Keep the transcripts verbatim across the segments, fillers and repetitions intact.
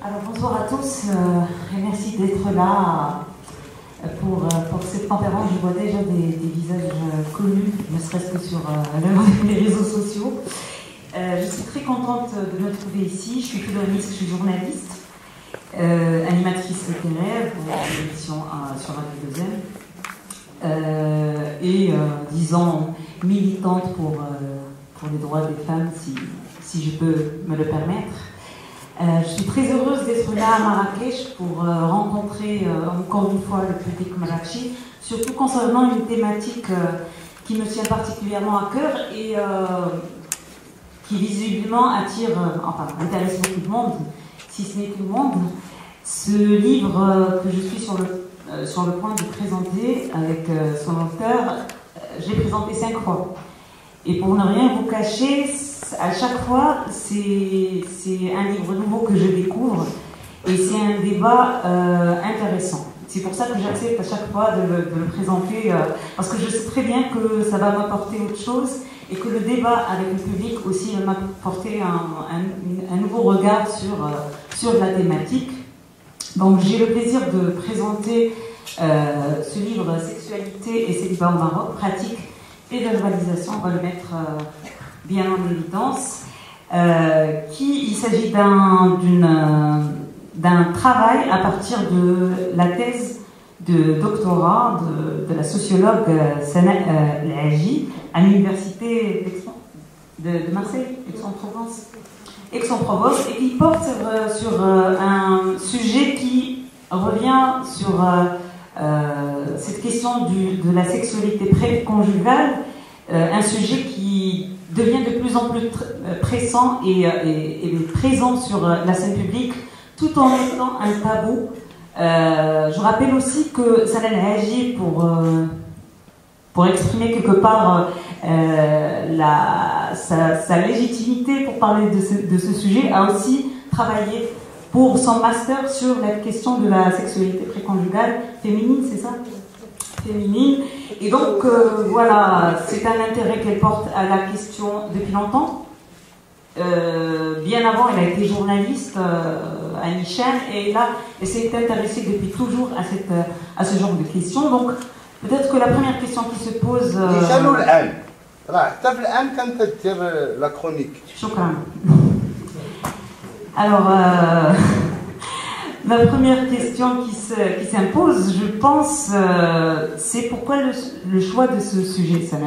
Alors bonsoir à tous euh, et merci d'être là pour, pour cette conférence. Je vois déjà des, des visages connus, ne serait-ce que sur euh, les réseaux sociaux. Euh, je suis très contente de me trouver ici. Je suis coloniste, je suis journaliste, euh, animatrice littéraire pour l'émission euh, sur Radio deux M euh, et euh, disons militante pour, euh, pour les droits des femmes, si, si je peux me le permettre. Euh, je suis très heureuse d'être là à Marrakech pour euh, rencontrer euh, encore une fois le public marrakchi, surtout concernant une thématique euh, qui me tient particulièrement à cœur et euh, qui visiblement attire, euh, enfin intéresse beaucoup de monde, si ce n'est tout le monde. Ce livre euh, que je suis sur le, euh, sur le point de présenter avec euh, son auteur, euh, je l'ai présenté cinq fois. Et pour ne rien vous cacher, à chaque fois, c'est un livre nouveau que je découvre et c'est un débat euh, intéressant. C'est pour ça que j'accepte à chaque fois de le, de le présenter, euh, parce que je sais très bien que ça va m'apporter autre chose et que le débat avec le public aussi va m'apporter un, un, un nouveau regard sur, euh, sur la thématique. Donc j'ai le plaisir de présenter euh, ce livre « Sexualité et célibat au Maroc, pratique et de globalisation », on va le mettre euh, bien en évidence, euh, qui, il s'agit d'un d'un travail à partir de la thèse de doctorat de, de la sociologue Sana euh, Lahaji à l'université de, de Marseille, Aix-en-Provence, Aix-en-Provence, et qui porte euh, sur euh, un sujet qui revient sur euh, euh, cette question du, de la sexualité préconjugale, euh, un sujet qui devient de plus en plus pressant et, et, et présent sur la scène publique, tout en étant un tabou. Euh, je rappelle aussi que Sana Lahaji, pour, euh, pour exprimer quelque part euh, la, sa, sa légitimité pour parler de ce, de ce sujet, a aussi travaillé pour son master sur la question de la sexualité préconjugale féminine, c'est ça ? Féminine. Et donc, euh, voilà, c'est un intérêt qu'elle porte à la question depuis longtemps. Euh, bien avant, elle a été journaliste euh, à Nishan, et là, elle s'est intéressée depuis toujours à, cette, à ce genre de questions. Donc, peut-être que la première question qui se pose... Euh... la chronique. Shukran. Alors... Euh... La première question qui s'impose, qui je pense, euh, c'est pourquoi le, le choix de ce sujet, Sana?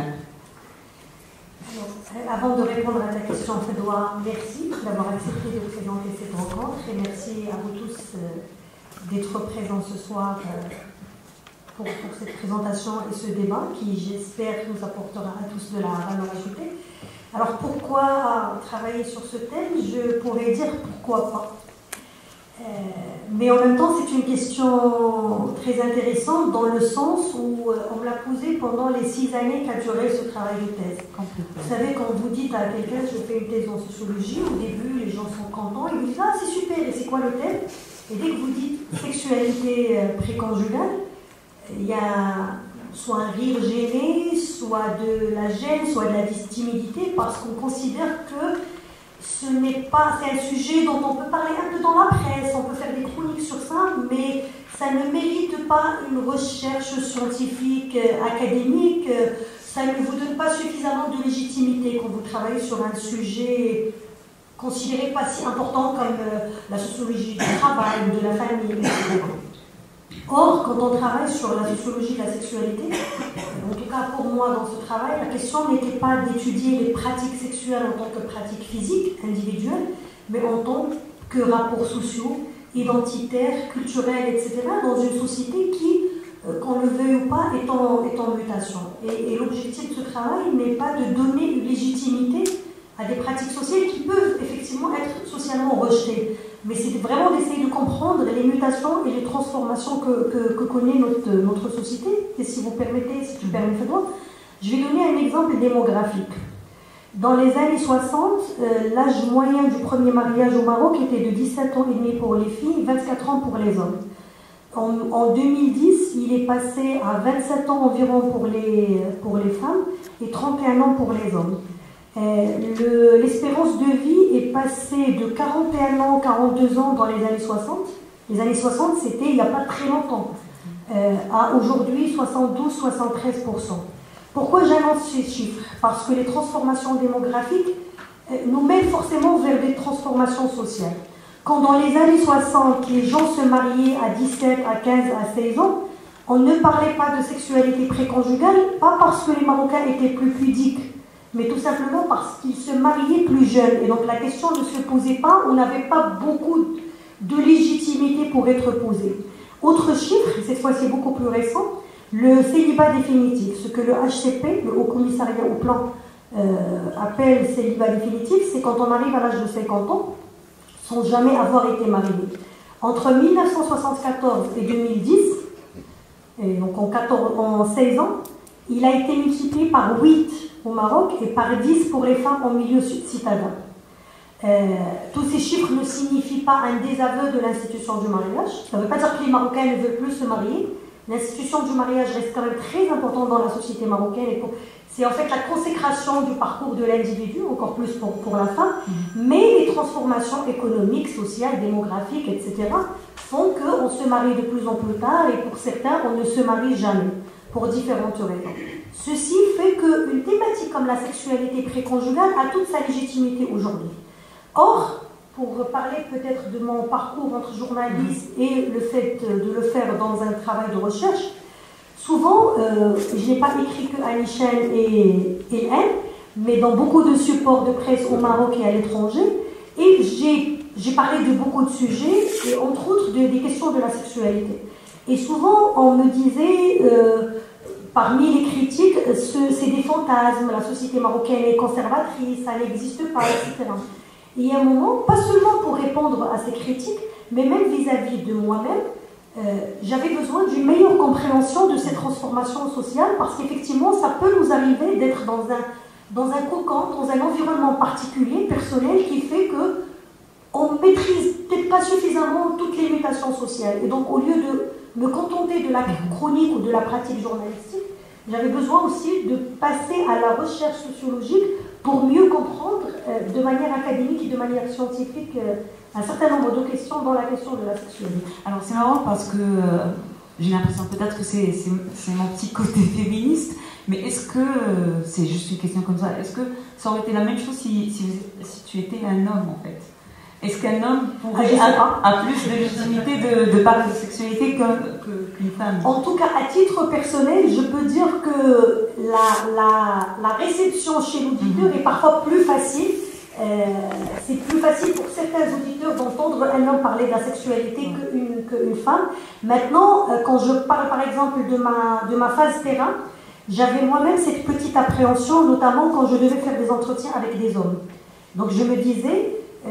Avant de répondre à ta question, Fedwa, merci d'avoir accepté de présenter cette rencontre et merci à vous tous euh, d'être présents ce soir euh, pour, pour cette présentation et ce débat qui, j'espère, nous apportera à tous de la valeur ajoutée. Alors, pourquoi travailler sur ce thème? Je pourrais dire pourquoi pas. Euh, mais en même temps, c'est une question très intéressante dans le sens où euh, on me l'a posée pendant les six années qu'a duré ce travail de thèse. Vous savez, quand vous dites à quelqu'un je fais une thèse en sociologie, au début les gens sont contents, ils vous disent ah c'est super, et c'est quoi le thème? Et dès que vous dites sexualité euh, préconjugale, il y a soit un rire gêné, soit de la gêne, soit de la timidité, parce qu'on considère que ce n'est pas, c'est un sujet dont on peut parler un peu dans la presse, on peut faire des chroniques sur ça, mais ça ne mérite pas une recherche scientifique, euh, académique, euh, ça ne vous donne pas suffisamment de légitimité quand vous travaillez sur un sujet considéré pas si important comme euh, la sociologie du travail ou de la famille, et cetera. Or, quand on travaille sur la sociologie de la sexualité, en tout cas pour moi dans ce travail, la question n'était pas d'étudier les pratiques sexuelles en tant que pratiques physiques, individuelles, mais en tant que rapports sociaux, identitaires, culturels, et cetera, dans une société qui, qu'on le veuille ou pas, est en, est en mutation. Et, et l'objectif de ce travail n'est pas de donner une légitimité à des pratiques sociales qui peuvent effectivement être socialement rejetées. Mais c'est vraiment d'essayer de comprendre les mutations et les transformations que, que, que connaît notre, notre société. Et si vous permettez, si tu permets, Fedwa, je vais donner un exemple démographique. Dans les années soixante, euh, l'âge moyen du premier mariage au Maroc était de dix-sept ans et demi pour les filles, vingt-quatre ans pour les hommes. En, en deux mille dix, il est passé à vingt-sept ans environ pour les, pour les femmes et trente et un ans pour les hommes. Euh, L'espérance de vie est passée de quarante et un ans, quarante-deux ans dans les années soixante. Les années soixante, c'était il n'y a pas très longtemps. Euh, à aujourd'hui soixante-douze à soixante-treize pour cent. Pourquoi j'annonce ces chiffres? Parce que les transformations démographiques euh, nous mènent forcément vers des transformations sociales. Quand dans les années soixante, les gens se mariaient à dix-sept, à quinze, à seize ans, on ne parlait pas de sexualité préconjugale, pas parce que les Marocains étaient plus pudiques, mais tout simplement parce qu'ils se mariaient plus jeunes. Et donc la question ne se posait pas, on n'avait pas beaucoup de légitimité pour être posée. Autre chiffre, cette fois-ci beaucoup plus récent, le célibat définitif, ce que le H C P, le Haut Commissariat au Plan, euh, appelle célibat définitif, c'est quand on arrive à l'âge de cinquante ans, sans jamais avoir été marié. Entre mille neuf cent soixante-quatorze et deux mille dix, et donc en, quatorze, en seize ans, il a été multiplié par huit au Maroc et par dix pour les femmes en milieu citadin. Euh, tous ces chiffres ne signifient pas un désaveu de l'institution du mariage. Ça ne veut pas dire que les Marocains ne veulent plus se marier. L'institution du mariage reste quand même très importante dans la société marocaine. C'est en fait la consécration du parcours de l'individu, encore plus pour, pour la femme. Mais les transformations économiques, sociales, démographiques, et cetera font qu'on se marie de plus en plus tard et pour certains, on ne se marie jamais, pour différentes raisons. Ceci fait qu'une thématique comme la sexualité préconjugale a toute sa légitimité aujourd'hui. Or, pour parler peut-être de mon parcours entre journaliste et le fait de le faire dans un travail de recherche, souvent, euh, je n'ai pas écrit que Annie Chen et, et elle, mais dans beaucoup de supports de presse au Maroc et à l'étranger, et j'ai parlé de beaucoup de sujets, et entre autres de, des questions de la sexualité. Et souvent, on me disait, euh, parmi les critiques, c'est des fantasmes, la société marocaine est conservatrice, ça n'existe pas, et cetera. Et il y a un moment, pas seulement pour répondre à ces critiques, mais même vis-à-vis de moi-même, euh, j'avais besoin d'une meilleure compréhension de ces transformations sociales, parce qu'effectivement, ça peut nous arriver d'être dans un, dans un cocon, dans un environnement particulier, personnel, qui fait que on maîtrise peut-être pas suffisamment toutes les mutations sociales. Et donc, au lieu de me contenter de la chronique ou de la pratique journalistique, j'avais besoin aussi de passer à la recherche sociologique pour mieux comprendre euh, de manière académique et de manière scientifique euh, un certain nombre de questions dans la question de la sexualité. Alors c'est marrant parce que euh, j'ai l'impression peut-être que c'est mon petit côté féministe, mais est-ce que, euh, c'est juste une question comme ça, est-ce que ça aurait été la même chose si, si, si tu étais un homme en fait? Est-ce qu'un homme pourrait avoir ah, plus de légitimité de, de parler de sexualité qu'une qu'une femme? En tout cas, à titre personnel, je peux dire que la, la, la réception chez l'auditeur mm-hmm. est parfois plus facile. Euh, C'est plus facile pour certains auditeurs d'entendre un homme parler de la sexualité mm-hmm. qu'une qu'une femme. Maintenant, euh, quand je parle par exemple de ma, de ma phase terrain, j'avais moi-même cette petite appréhension, notamment quand je devais faire des entretiens avec des hommes. Donc je me disais... Euh,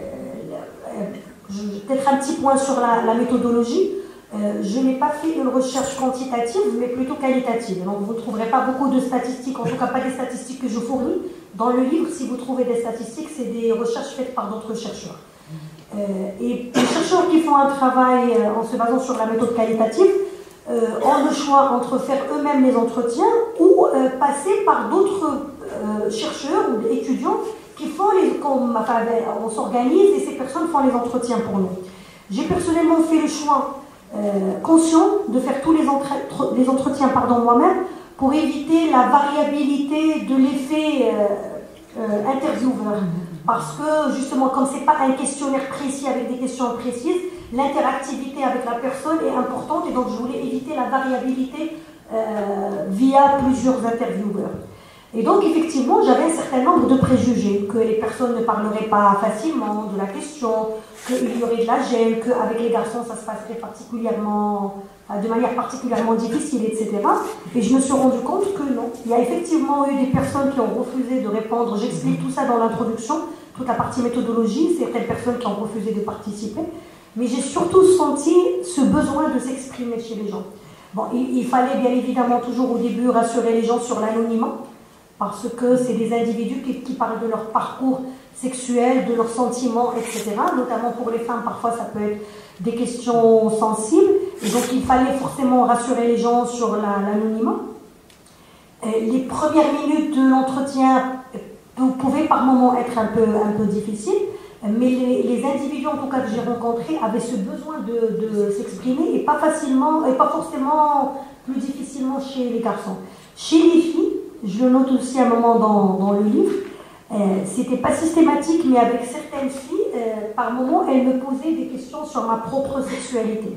peut-être un petit point sur la, la méthodologie. Euh, je n'ai pas fait une recherche quantitative, mais plutôt qualitative. Donc vous ne trouverez pas beaucoup de statistiques, en tout cas pas des statistiques que je fournis. Dans le livre, si vous trouvez des statistiques, c'est des recherches faites par d'autres chercheurs. Euh, et les chercheurs qui font un travail euh, en se basant sur la méthode qualitative euh, ont le choix entre faire eux-mêmes les entretiens ou euh, passer par d'autres euh, chercheurs ou étudiants qui font les, enfin, on s'organise et ces personnes font les entretiens pour nous. J'ai personnellement fait le choix euh, conscient de faire tous les, entre, les entretiens moi-même pour éviter la variabilité de l'effet euh, euh, intervieweur. Parce que justement, comme ce n'est pas un questionnaire précis avec des questions précises, l'interactivité avec la personne est importante et donc je voulais éviter la variabilité euh, via plusieurs intervieweurs. Et donc, effectivement, j'avais un certain nombre de préjugés, que les personnes ne parleraient pas facilement de la question, qu'il y aurait de la gêne, qu'avec les garçons, ça se passerait particulièrement, de manière particulièrement difficile, et cetera. Et je me suis rendu compte que non. Il y a effectivement eu des personnes qui ont refusé de répondre. J'explique tout ça dans l'introduction, toute la partie méthodologie, certaines personnes qui ont refusé de participer. Mais j'ai surtout senti ce besoin de s'exprimer chez les gens. Bon, il, il fallait bien évidemment toujours au début rassurer les gens sur l'anonymat, parce que c'est des individus qui, qui parlent de leur parcours sexuel, de leurs sentiments, et cetera. Notamment pour les femmes, parfois ça peut être des questions sensibles. Et donc il fallait forcément rassurer les gens sur l'anonymat. La, les premières minutes de l'entretien pouvait par moments être un peu, un peu difficile, mais les, les individus en tout cas que j'ai rencontrés avaient ce besoin de, de s'exprimer et pas facilement, et pas forcément plus difficilement chez les garçons. Chez les filles, je le note aussi à un moment dans, dans le livre, euh, c'était pas systématique, mais avec certaines filles, euh, par moments, elles me posaient des questions sur ma propre sexualité.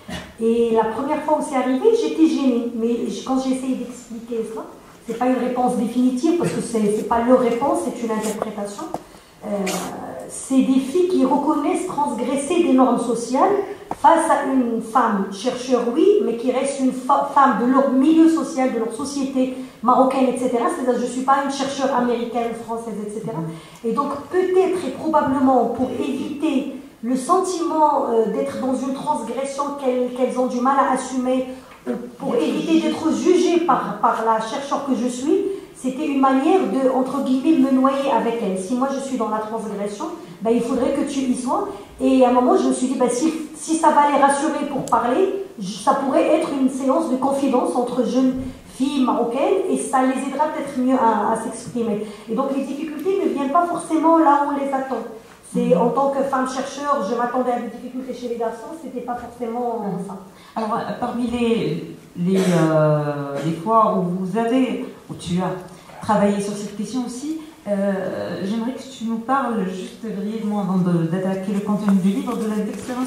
Et la première fois où c'est arrivé, j'étais gênée, mais quand j'ai essayé d'expliquer cela, c'est pas une réponse définitive parce que c'est pas leur réponse, c'est une interprétation. Euh, c'est des filles qui reconnaissent transgresser des normes sociales face à une femme chercheur, oui, mais qui reste une fa femme de leur milieu social, de leur société marocaine, et cetera. C'est-à-dire, je ne suis pas une chercheure américaine, française, et cetera. Et donc, peut-être et probablement pour éviter le sentiment euh, d'être dans une transgression qu'elles qu'elles ont du mal à assumer, ou pour éviter d'être jugées par, par la chercheure que je suis, c'était une manière de, entre guillemets, me noyer avec elle. Si moi je suis dans la transgression, ben, il faudrait que tu y sois. Et à un moment, je me suis dit, ben, si, si ça va les rassurer pour parler, ça pourrait être une séance de confidence entre jeunes filles marocaines et ça les aidera peut-être mieux à, à s'exprimer. Et donc les difficultés ne viennent pas forcément là où on les attend. C'est, en tant que femme chercheur, je m'attendais à des difficultés chez les garçons, c'était pas forcément mmh. ça. Alors, parmi les, les, euh, les fois où vous avez, où tu as travaillé sur cette question aussi, euh, j'aimerais que tu nous parles juste brièvement avant d'attaquer le contenu du livre de l'expérience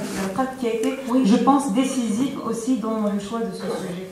qui a été, oui. je pense, décisive aussi dans le choix de ce sujet.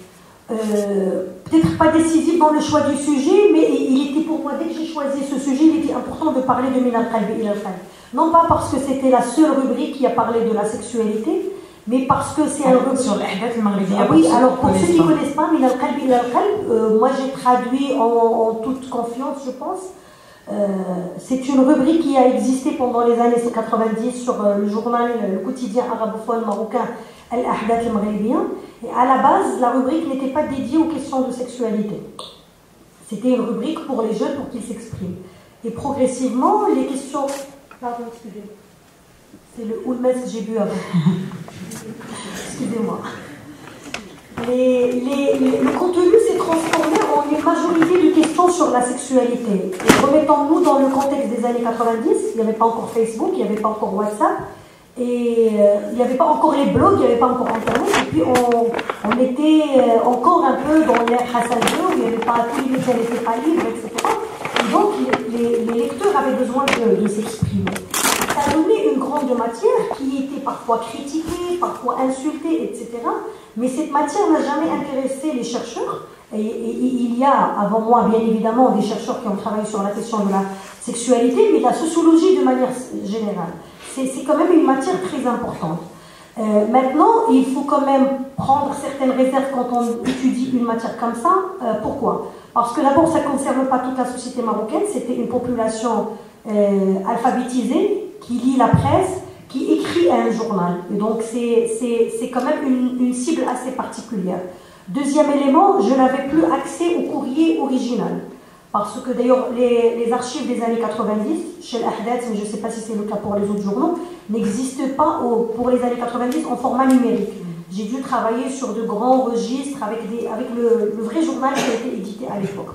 Euh, peut-être pas décisif dans le choix du sujet, mais il était pour moi, dès que j'ai choisi ce sujet, il était important de parler de Min al-Qalbi ila al-Qalb. Non pas parce que c'était la seule rubrique qui a parlé de la sexualité, mais parce que c'est un rubrique sur l'Ahdath al-Maghribiya. Ah oui, alors pour ceux qui ne connaissent pas, Min al-Qalbi ila al-Qalb, euh, moi j'ai traduit en, en toute confiance, je pense. Euh, c'est une rubrique qui a existé pendant les années quatre-vingt-dix sur euh, le journal, le quotidien arabophone marocain Al-Ahdath al-Maghribiya. Et à la base, la rubrique n'était pas dédiée aux questions de sexualité. C'était une rubrique pour les jeunes pour qu'ils s'expriment. Et progressivement, les questions... Pardon, excusez-moi. C'est le houlmès que j'ai bu avant. Excusez-moi. Les, les, les, le contenu s'est transformé en une majorité de questions sur la sexualité. Et remettons-nous dans le contexte des années quatre-vingt-dix, il n'y avait pas encore Facebook, il n'y avait pas encore WhatsApp. Et euh, il n'y avait pas encore les blogs, il n'y avait pas encore Internet, et puis on, on était euh, encore un peu dans l'ère Hassan deux, où il n'y avait pas, tous les médias n'étaient pas libres, et cetera. Et donc les, les, les lecteurs avaient besoin de, de s'exprimer. Ça donnait une grande matière qui était parfois critiquée, parfois insultée, et cetera. Mais cette matière n'a jamais intéressé les chercheurs. Et, et, et il y a, avant moi, bien évidemment, des chercheurs qui ont travaillé sur la question de la sexualité, mais de la sociologie de manière générale. C'est quand même une matière très importante. Euh, maintenant, il faut quand même prendre certaines réserves quand on étudie une matière comme ça. Euh, pourquoi? Parce que d'abord, ça ne concerne pas toute la société marocaine. C'était une population euh, alphabétisée qui lit la presse, qui écrit un journal. Et donc, c'est quand même une, une cible assez particulière. Deuxième élément, je n'avais plus accès au courrier original. Parce que d'ailleurs, les, les archives des années quatre-vingt-dix, chez l'Ahdath, mais je ne sais pas si c'est le cas pour les autres journaux, n'existent pas au, pour les années quatre-vingt-dix en format numérique. J'ai dû travailler sur de grands registres avec, des, avec le, le vrai journal qui a été édité à l'époque.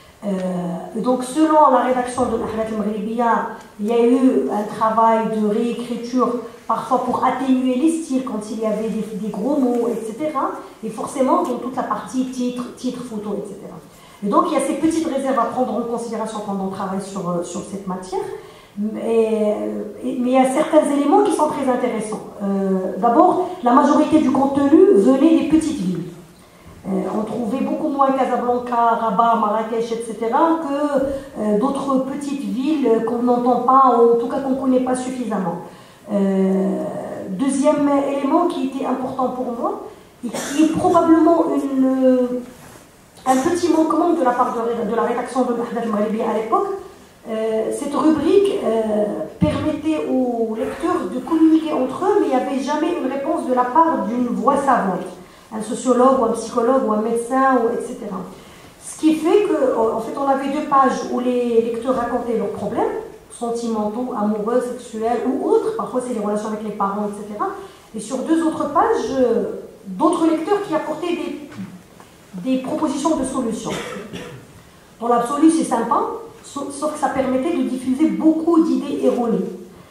Euh, donc, selon la rédaction de l'Ahdath al-Maghribiya, il y a eu un travail de réécriture, parfois pour atténuer les styles quand il y avait des, des gros mots, et cetera. Et forcément, dans toute la partie titre, titre, photo, et cetera. Et donc, il y a ces petites réserves à prendre en considération quand on travaille sur, sur cette matière. Mais, mais il y a certains éléments qui sont très intéressants. Euh, D'abord, la majorité du contenu venait des petites villes. Euh, on trouvait beaucoup moins Casablanca, Rabat, Marrakech, et cetera que euh, d'autres petites villes qu'on n'entend pas, ou en tout cas qu'on ne connaît pas suffisamment. Euh, deuxième élément qui était important pour moi, et qui est probablement une... un petit manquement de la part de, de la rédaction de l'Ahdath al-Maghribiya à l'époque, euh, cette rubrique euh, permettait aux lecteurs de communiquer entre eux, mais il n'y avait jamais une réponse de la part d'une voix savante, un sociologue ou un psychologue ou un médecin, ou et cetera. Ce qui fait qu'en fait, on avait deux pages où les lecteurs racontaient leurs problèmes, sentimentaux, amoureux, sexuels ou autres, parfois c'est les relations avec les parents, et cetera. Et sur deux autres pages, euh, d'autres lecteurs qui apportaient des des propositions de solutions. Dans l'absolu, c'est sympa, sauf, sauf que ça permettait de diffuser beaucoup d'idées erronées.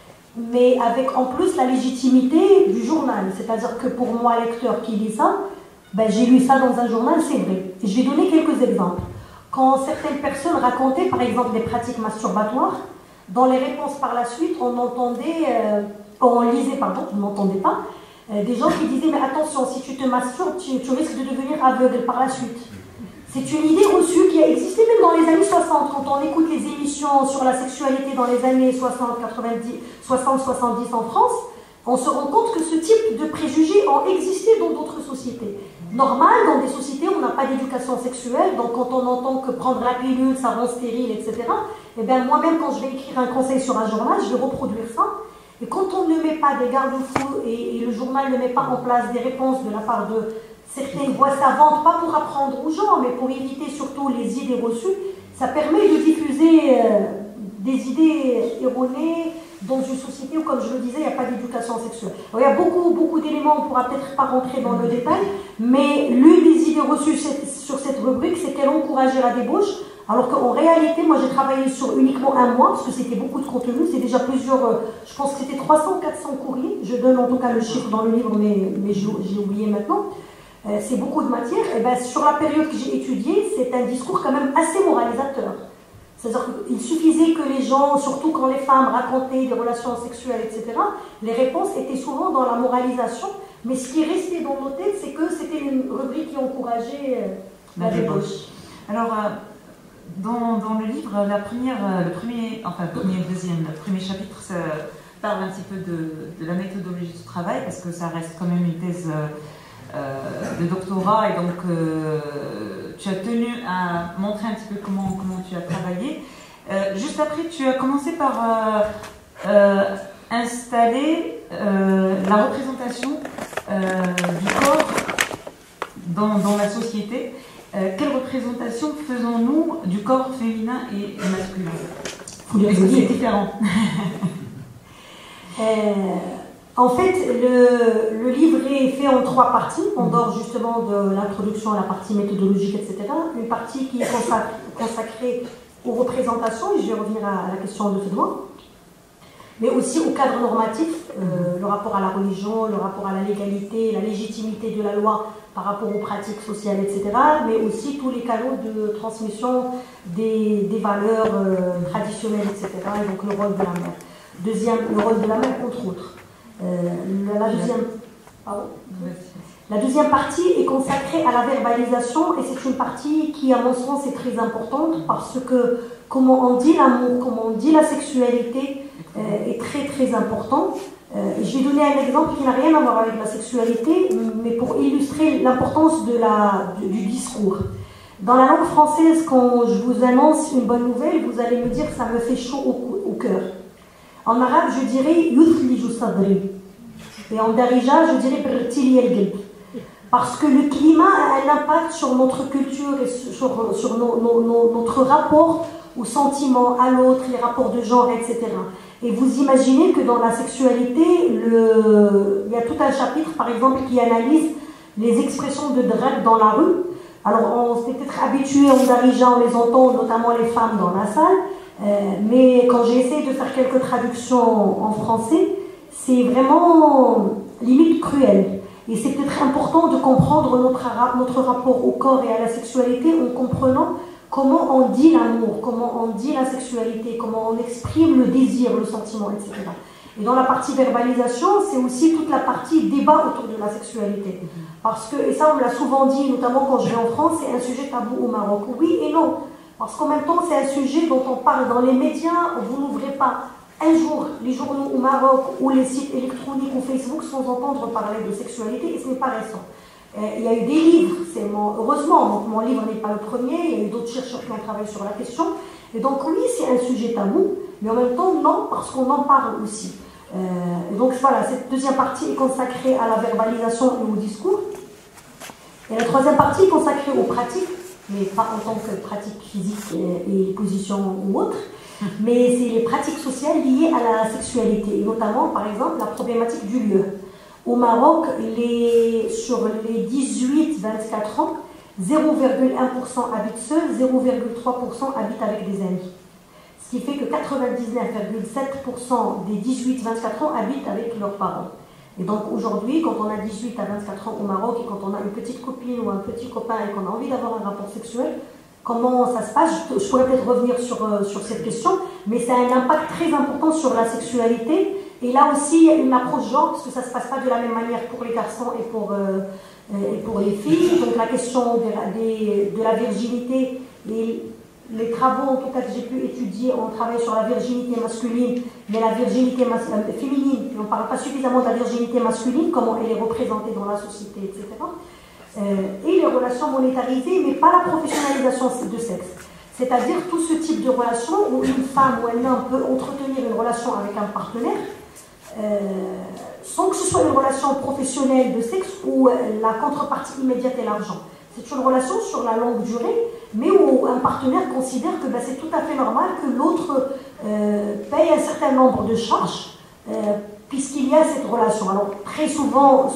Mais avec en plus la légitimité du journal. C'est-à-dire que pour moi, lecteur qui lit ça, ben, j'ai lu ça dans un journal, c'est vrai. Et je vais donner quelques exemples. Quand certaines personnes racontaient, par exemple, des pratiques masturbatoires, dans les réponses par la suite, on entendait, euh, on lisait, pardon, on n'entendait pas, euh, des gens qui disaient, mais attention, si tu te masturbes, tu, tu risques de devenir aveugle par la suite. C'est une idée reçue qui a existé même dans les années soixante, quand on écoute les émissions sur la sexualité dans les années soixante, quatre-vingt-dix, soixante, soixante-dix en France, on se rend compte que ce type de préjugés ont existé dans d'autres sociétés. Normal, dans des sociétés où on n'a pas d'éducation sexuelle, donc quand on entend que prendre la pilule, ça rend stérile, et cetera, et bien moi-même, quand je vais écrire un conseil sur un journal, je vais reproduire ça. Et quand on ne met pas des garde-fous et, et le journal ne met pas en place des réponses de la part de certaines voix savantes, pas pour apprendre aux gens, mais pour éviter surtout les idées reçues, ça permet de diffuser euh, des idées erronées dans une société où, comme je le disais, il n'y a pas d'éducation sexuelle. Alors, il y a beaucoup, beaucoup d'éléments, on ne pourra peut-être pas rentrer dans le détail, mais l'une des idées reçues sur cette rubrique, c'est qu'elle encourageait la débauche, alors qu'en réalité, moi j'ai travaillé sur uniquement un mois, parce que c'était beaucoup de contenu, c'est déjà plusieurs, euh, je pense que c'était trois cents, quatre cents courriers, je donne en tout cas le chiffre dans le livre, mais, mais j'ai oublié maintenant. Euh, c'est beaucoup de matière. Et ben, sur la période que j'ai étudiée, c'est un discours quand même assez moralisateur. C'est-à-dire qu'il suffisait que les gens, surtout quand les femmes racontaient des relations sexuelles, et cetera, les réponses étaient souvent dans la moralisation. Mais ce qui restait dans nos têtes, c'est que c'était une rubrique qui encourageait euh, la débauche. Alors, euh, dans, dans le livre, la première, euh, le premier, enfin le premier, le deuxième, le premier chapitre ça parle un petit peu de, de la méthodologie du travail, parce que ça reste quand même une thèse euh, euh, de doctorat, et donc euh, tu as tenu à montrer un petit peu comment, comment tu as travaillé. Euh, juste après, tu as commencé par euh, euh, installer euh, la représentation euh, du corps dans, dans la société. Euh, quelle représentation faisons-nous du corps féminin et masculin? Est-ce qu'il est différent? euh, En fait, le, le livre est fait en trois parties, en dehors justement de l'introduction à la partie méthodologique, et cetera. Une partie qui est consacrée, consacrée aux représentations, et je vais revenir à, à la question de Fedouin, mais aussi au cadre normatif, euh, le rapport à la religion, le rapport à la légalité, la légitimité de la loi par rapport aux pratiques sociales, et cetera, mais aussi tous les canaux de transmission des, des valeurs euh, traditionnelles, et cetera, et donc le rôle de la mère. Deuxième, le rôle de la mère, entre autres. Euh, la, deuxième, pardon, la deuxième partie est consacrée à la verbalisation, et c'est une partie qui, à mon sens, est très importante parce que comment on dit l'amour, comment on dit la sexualité euh, est très très important. Euh, je vais donner un exemple qui n'a rien à voir avec la sexualité, mais pour illustrer l'importance de la, du, du discours. Dans la langue française, quand je vous annonce une bonne nouvelle, vous allez me dire ça me fait chaud au, au cœur. En arabe, je dirais yuthliju sadri. Et en darija, je dirais birtili al-qalb. Parce que le climat a un impact sur notre culture et sur, sur nos, nos, nos, notre rapport aux sentiments, à l'autre, les rapports de genre, et cetera. Et vous imaginez que dans la sexualité, le... il y a tout un chapitre, par exemple, qui analyse les expressions de drague dans la rue. Alors, on s'est peut-être habitué en darija, on les entend, notamment les femmes dans la salle. Euh, mais quand j'ai essayé de faire quelques traductions en français, c'est vraiment limite cruel. Et c'est peut-être important de comprendre notre, notre rapport au corps et à la sexualité en comprenant comment on dit l'amour, comment on dit la sexualité, comment on exprime le désir, le sentiment, et cetera. Et dans la partie verbalisation, c'est aussi toute la partie débat autour de la sexualité. Parce que, et ça on me l'a souvent dit, notamment quand je vais en France, c'est un sujet tabou au Maroc. Oui et non. Parce qu'en même temps, c'est un sujet dont on parle dans les médias. Vous n'ouvrez pas un jour les journaux au Maroc ou les sites électroniques ou Facebook sans entendre parler de sexualité, et ce n'est pas récent. Euh, il y a eu des livres, mon, heureusement, donc mon livre n'est pas le premier, il y a eu d'autres chercheurs qui ont travaillé sur la question. Et donc oui, c'est un sujet tabou, mais en même temps, non, parce qu'on en parle aussi. Euh, et donc voilà, cette deuxième partie est consacrée à la verbalisation et au discours. Et la troisième partie est consacrée aux pratiques, mais pas en tant que pratique physique et, et position ou autre, mais c'est les pratiques sociales liées à la sexualité, et notamment, par exemple, la problématique du lieu. Au Maroc, les, sur les dix-huit à vingt-quatre ans, zéro virgule un pour cent habitent seuls, zéro virgule trois pour cent habitent avec des amis. Ce qui fait que quatre-vingt-dix-neuf virgule sept pour cent des dix-huit à vingt-quatre ans habitent avec leurs parents. Et donc aujourd'hui, quand on a dix-huit à vingt-quatre ans au Maroc et quand on a une petite copine ou un petit copain et qu'on a envie d'avoir un rapport sexuel, comment ça se passe? Je, je pourrais peut-être revenir sur, euh, sur cette question, mais ça a un impact très important sur la sexualité. Et là aussi, il y a une approche genre, parce que ça ne se passe pas de la même manière pour les garçons et pour, euh, et pour les filles. Donc la question de, des, de la virginité et les travaux en tout cas que j'ai pu étudier, on travaille sur la virginité masculine, mais la virginité mas euh, féminine, on ne parle pas suffisamment de la virginité masculine, comment elle est représentée dans la société, et cetera. Euh, et les relations monétarisées, mais pas la professionnalisation de sexe. C'est-à-dire tout ce type de relation où une femme ou un homme peut entretenir une relation avec un partenaire, euh, sans que ce soit une relation professionnelle de sexe où la contrepartie immédiate est l'argent. C'est une relation sur la longue durée, mais où un partenaire considère que ben, c'est tout à fait normal que l'autre euh, paye un certain nombre de charges, euh, puisqu'il y a cette relation. Alors très souvent,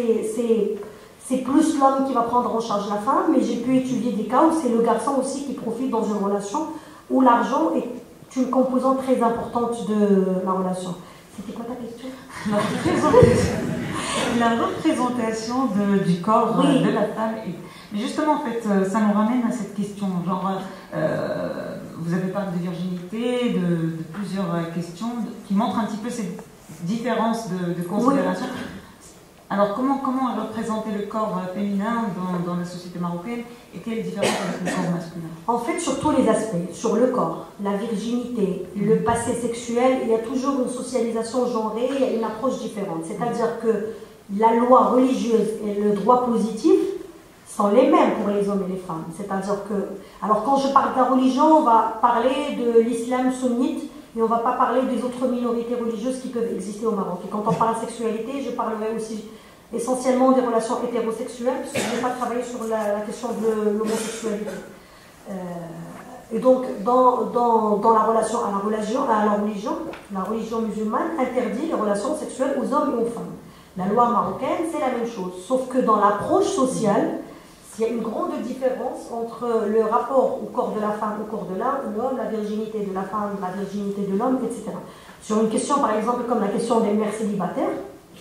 c'est plus l'homme qui va prendre en charge la femme, mais j'ai pu étudier des cas où c'est le garçon aussi qui profite dans une relation où l'argent est une composante très importante de la relation. C'était quoi ta question? La représentation, la représentation de, du corps oui. de la femme. Et, mais justement, en fait, ça nous ramène à cette question. Genre, euh, vous avez parlé de virginité, de, de plusieurs questions de, qui montrent un petit peu cette différence de, de considération. Oui. Alors, comment, comment représenter le corps féminin dans, dans la société marocaine et quelle différence avec le corps masculin? En fait, sur tous les aspects, sur le corps, la virginité, mmh. le passé sexuel, il y a toujours une socialisation genrée, il y a une approche différente. C'est-à-dire que la loi religieuse et le droit positif sont les mêmes pour les hommes et les femmes. C'est-à-dire que, alors quand je parle de la religion, on va parler de l'islam sunnite, et on ne va pas parler des autres minorités religieuses qui peuvent exister au Maroc. Et quand on parle de sexualité, je parlerai aussi essentiellement des relations hétérosexuelles, parce que je n'ai pas travaillé sur la, la question de l'homosexualité. Euh, et donc, dans, dans, dans la relation à la religion, à la religion, la religion musulmane interdit les relations sexuelles aux hommes et aux femmes. La loi marocaine, c'est la même chose, sauf que dans l'approche sociale, il y a une grande différence entre le rapport au corps de la femme, au corps de l'homme, la virginité de la femme, la virginité de l'homme, et cetera. Sur une question, par exemple, comme la question des mères célibataires,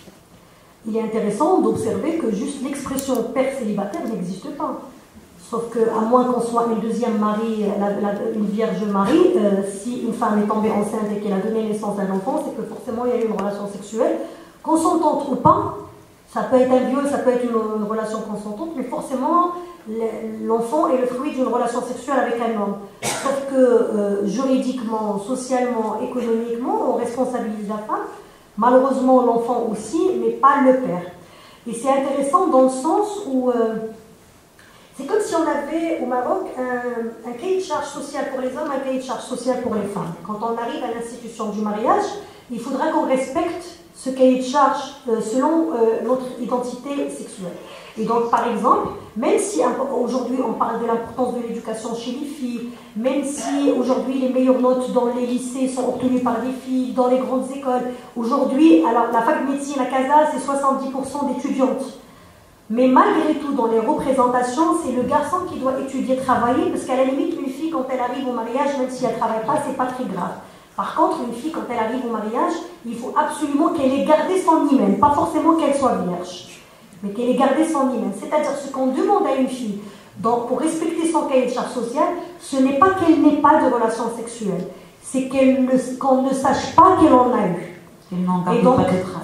il est intéressant d'observer que juste l'expression père célibataire n'existe pas. Sauf qu'à moins qu'on soit une deuxième Marie, la, la, une vierge Marie, euh, si une femme est tombée enceinte et qu'elle a donné naissance à un enfant, c'est que forcément il y a eu une relation sexuelle, consentante ou pas. Ça peut être un viol, ça peut être une, une relation consentante, mais forcément, l'enfant est le fruit d'une relation sexuelle avec un homme. Sauf que euh, juridiquement, socialement, économiquement, on responsabilise la femme. Malheureusement, l'enfant aussi, mais pas le père. Et c'est intéressant dans le sens où euh, c'est comme si on avait au Maroc un, un cahier de charge social pour les hommes, un cahier de charge social pour les femmes. Quand on arrive à l'institution du mariage, il faudra qu'on respecte ce cahier de charge euh, selon euh, notre identité sexuelle. Et donc, par exemple, même si aujourd'hui on parle de l'importance de l'éducation chez les filles, même si aujourd'hui les meilleures notes dans les lycées sont obtenues par des filles, dans les grandes écoles, aujourd'hui, alors la fac de médecine à Casa, c'est soixante-dix pour cent d'étudiantes. Mais malgré tout, dans les représentations, c'est le garçon qui doit étudier, travailler, parce qu'à la limite, une fille, quand elle arrive au mariage, même si elle ne travaille pas, c'est pas très grave. Par contre, une fille, quand elle arrive au mariage, il faut absolument qu'elle ait gardé son hymen, pas forcément qu'elle soit vierge, mais qu'elle ait gardé son hymen. C'est-à-dire, ce qu'on demande à une fille, donc, pour respecter son cahier de charge sociale, ce n'est pas qu'elle n'ait pas de relation sexuelle, c'est qu'elle ne, qu'on ne sache pas qu'elle en a eu. Et donc,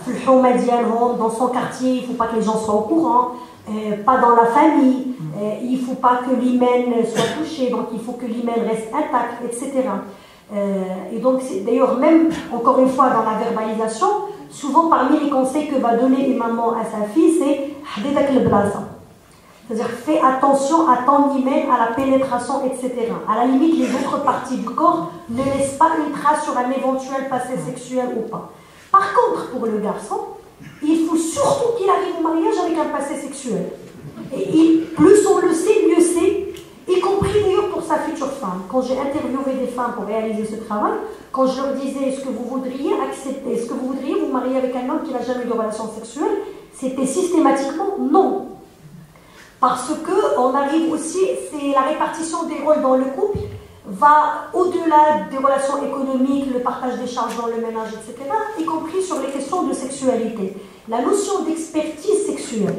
dans son quartier, il ne faut pas que les gens soient au courant, euh, pas dans la famille, euh, il ne faut pas que l'hymen soit touché, donc il faut que l'hymen reste intact, et cetera. Euh, et donc, d'ailleurs, même, encore une fois, dans la verbalisation, souvent parmi les conseils que va donner une maman à sa fille, c'est c'est-à-dire, fais attention à ton hymen, à la pénétration, et cetera. À la limite, les autres parties du corps ne laissent pas une trace sur un éventuel passé sexuel ou pas. Par contre, pour le garçon, il faut surtout qu'il arrive au mariage avec un passé sexuel. Et il, plus on le sait, mieux c'est, y compris d'ailleurs pour sa future femme. Quand j'ai interviewé des femmes pour réaliser ce travail, quand je leur disais est-ce que vous voudriez accepter, est-ce que vous voudriez vous marier avec un homme qui n'a jamais eu de relation sexuelle, c'était systématiquement non. Parce qu'on arrive aussi, c'est la répartition des rôles dans le couple va au-delà des relations économiques, le partage des charges dans le ménage, et cetera, y compris sur les questions de sexualité. La notion d'expertise sexuelle,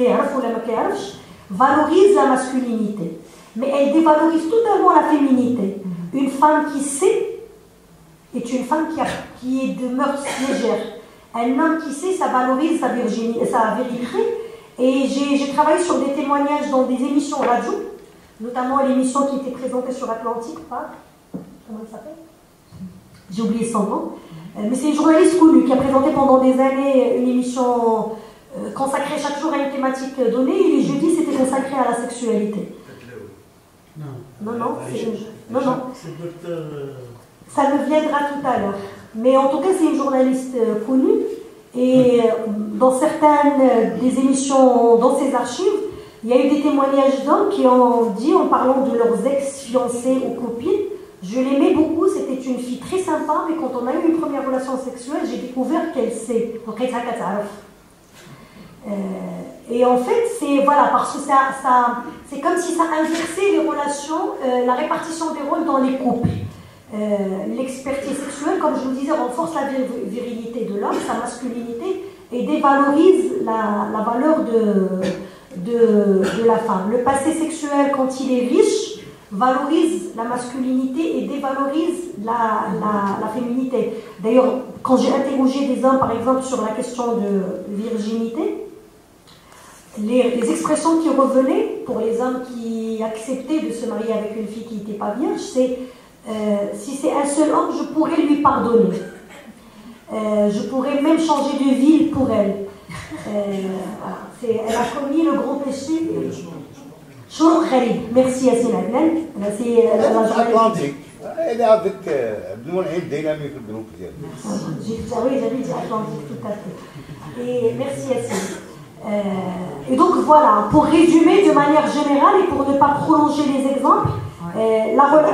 valorise la masculinité, mais elle dévalorise totalement la féminité. Une femme qui sait est une femme qui, a, qui est de mœurs légères. Un homme qui sait, ça valorise sa, virginité, sa virilité. Et j'ai travaillé sur des témoignages dans des émissions radio, notamment l'émission qui était présentée sur Atlantique par... Comment elle s'appelle? J'ai oublié son nom. Mais c'est une journaliste connue qui a présenté pendant des années une émission euh, consacrée chaque jour à une thématique donnée. Et les jeudis, c'était consacré à la sexualité. Non, non, non, c'est non, non. docteur... Ça me viendra tout à l'heure. Mais en tout cas, c'est une journaliste euh, connue. Et euh, dans certaines euh, des émissions, dans ses archives, il y a eu des témoignages d'hommes qui ont dit, en parlant de leurs ex-fiancés ou copines, je l'aimais beaucoup, c'était une fille très sympa, mais quand on a eu une première relation sexuelle, j'ai découvert qu'elle sait. Euh, et en fait, c'est voilà, parce que ça, ça, c'est comme si ça inversait les relations, euh, la répartition des rôles dans les couples. Euh, L'expertise sexuelle, comme je vous disais, renforce la vir virilité de l'homme, sa masculinité, et dévalorise la, la valeur de, de, de la femme. Le passé sexuel, quand il est riche, valorise la masculinité et dévalorise la, la, la féminité. D'ailleurs, quand j'ai interrogé des hommes, par exemple, sur la question de virginité, les, les expressions qui revenaient pour les hommes qui acceptaient de se marier avec une fille qui n'était pas vierge, c'est Euh, si c'est un seul homme, je pourrais lui pardonner. Euh, je pourrais même changer de ville pour elle. Euh, voilà. Elle a commis le gros péché. Merci Yassine Adnan. Atlantique. Elle est avec Abdul Dynamique Group. Oui, j'avais dit Atlantique, tout à fait. Et merci Yassine. Euh, et donc voilà, pour résumer de manière générale et pour ne pas prolonger les exemples, Euh, la, la,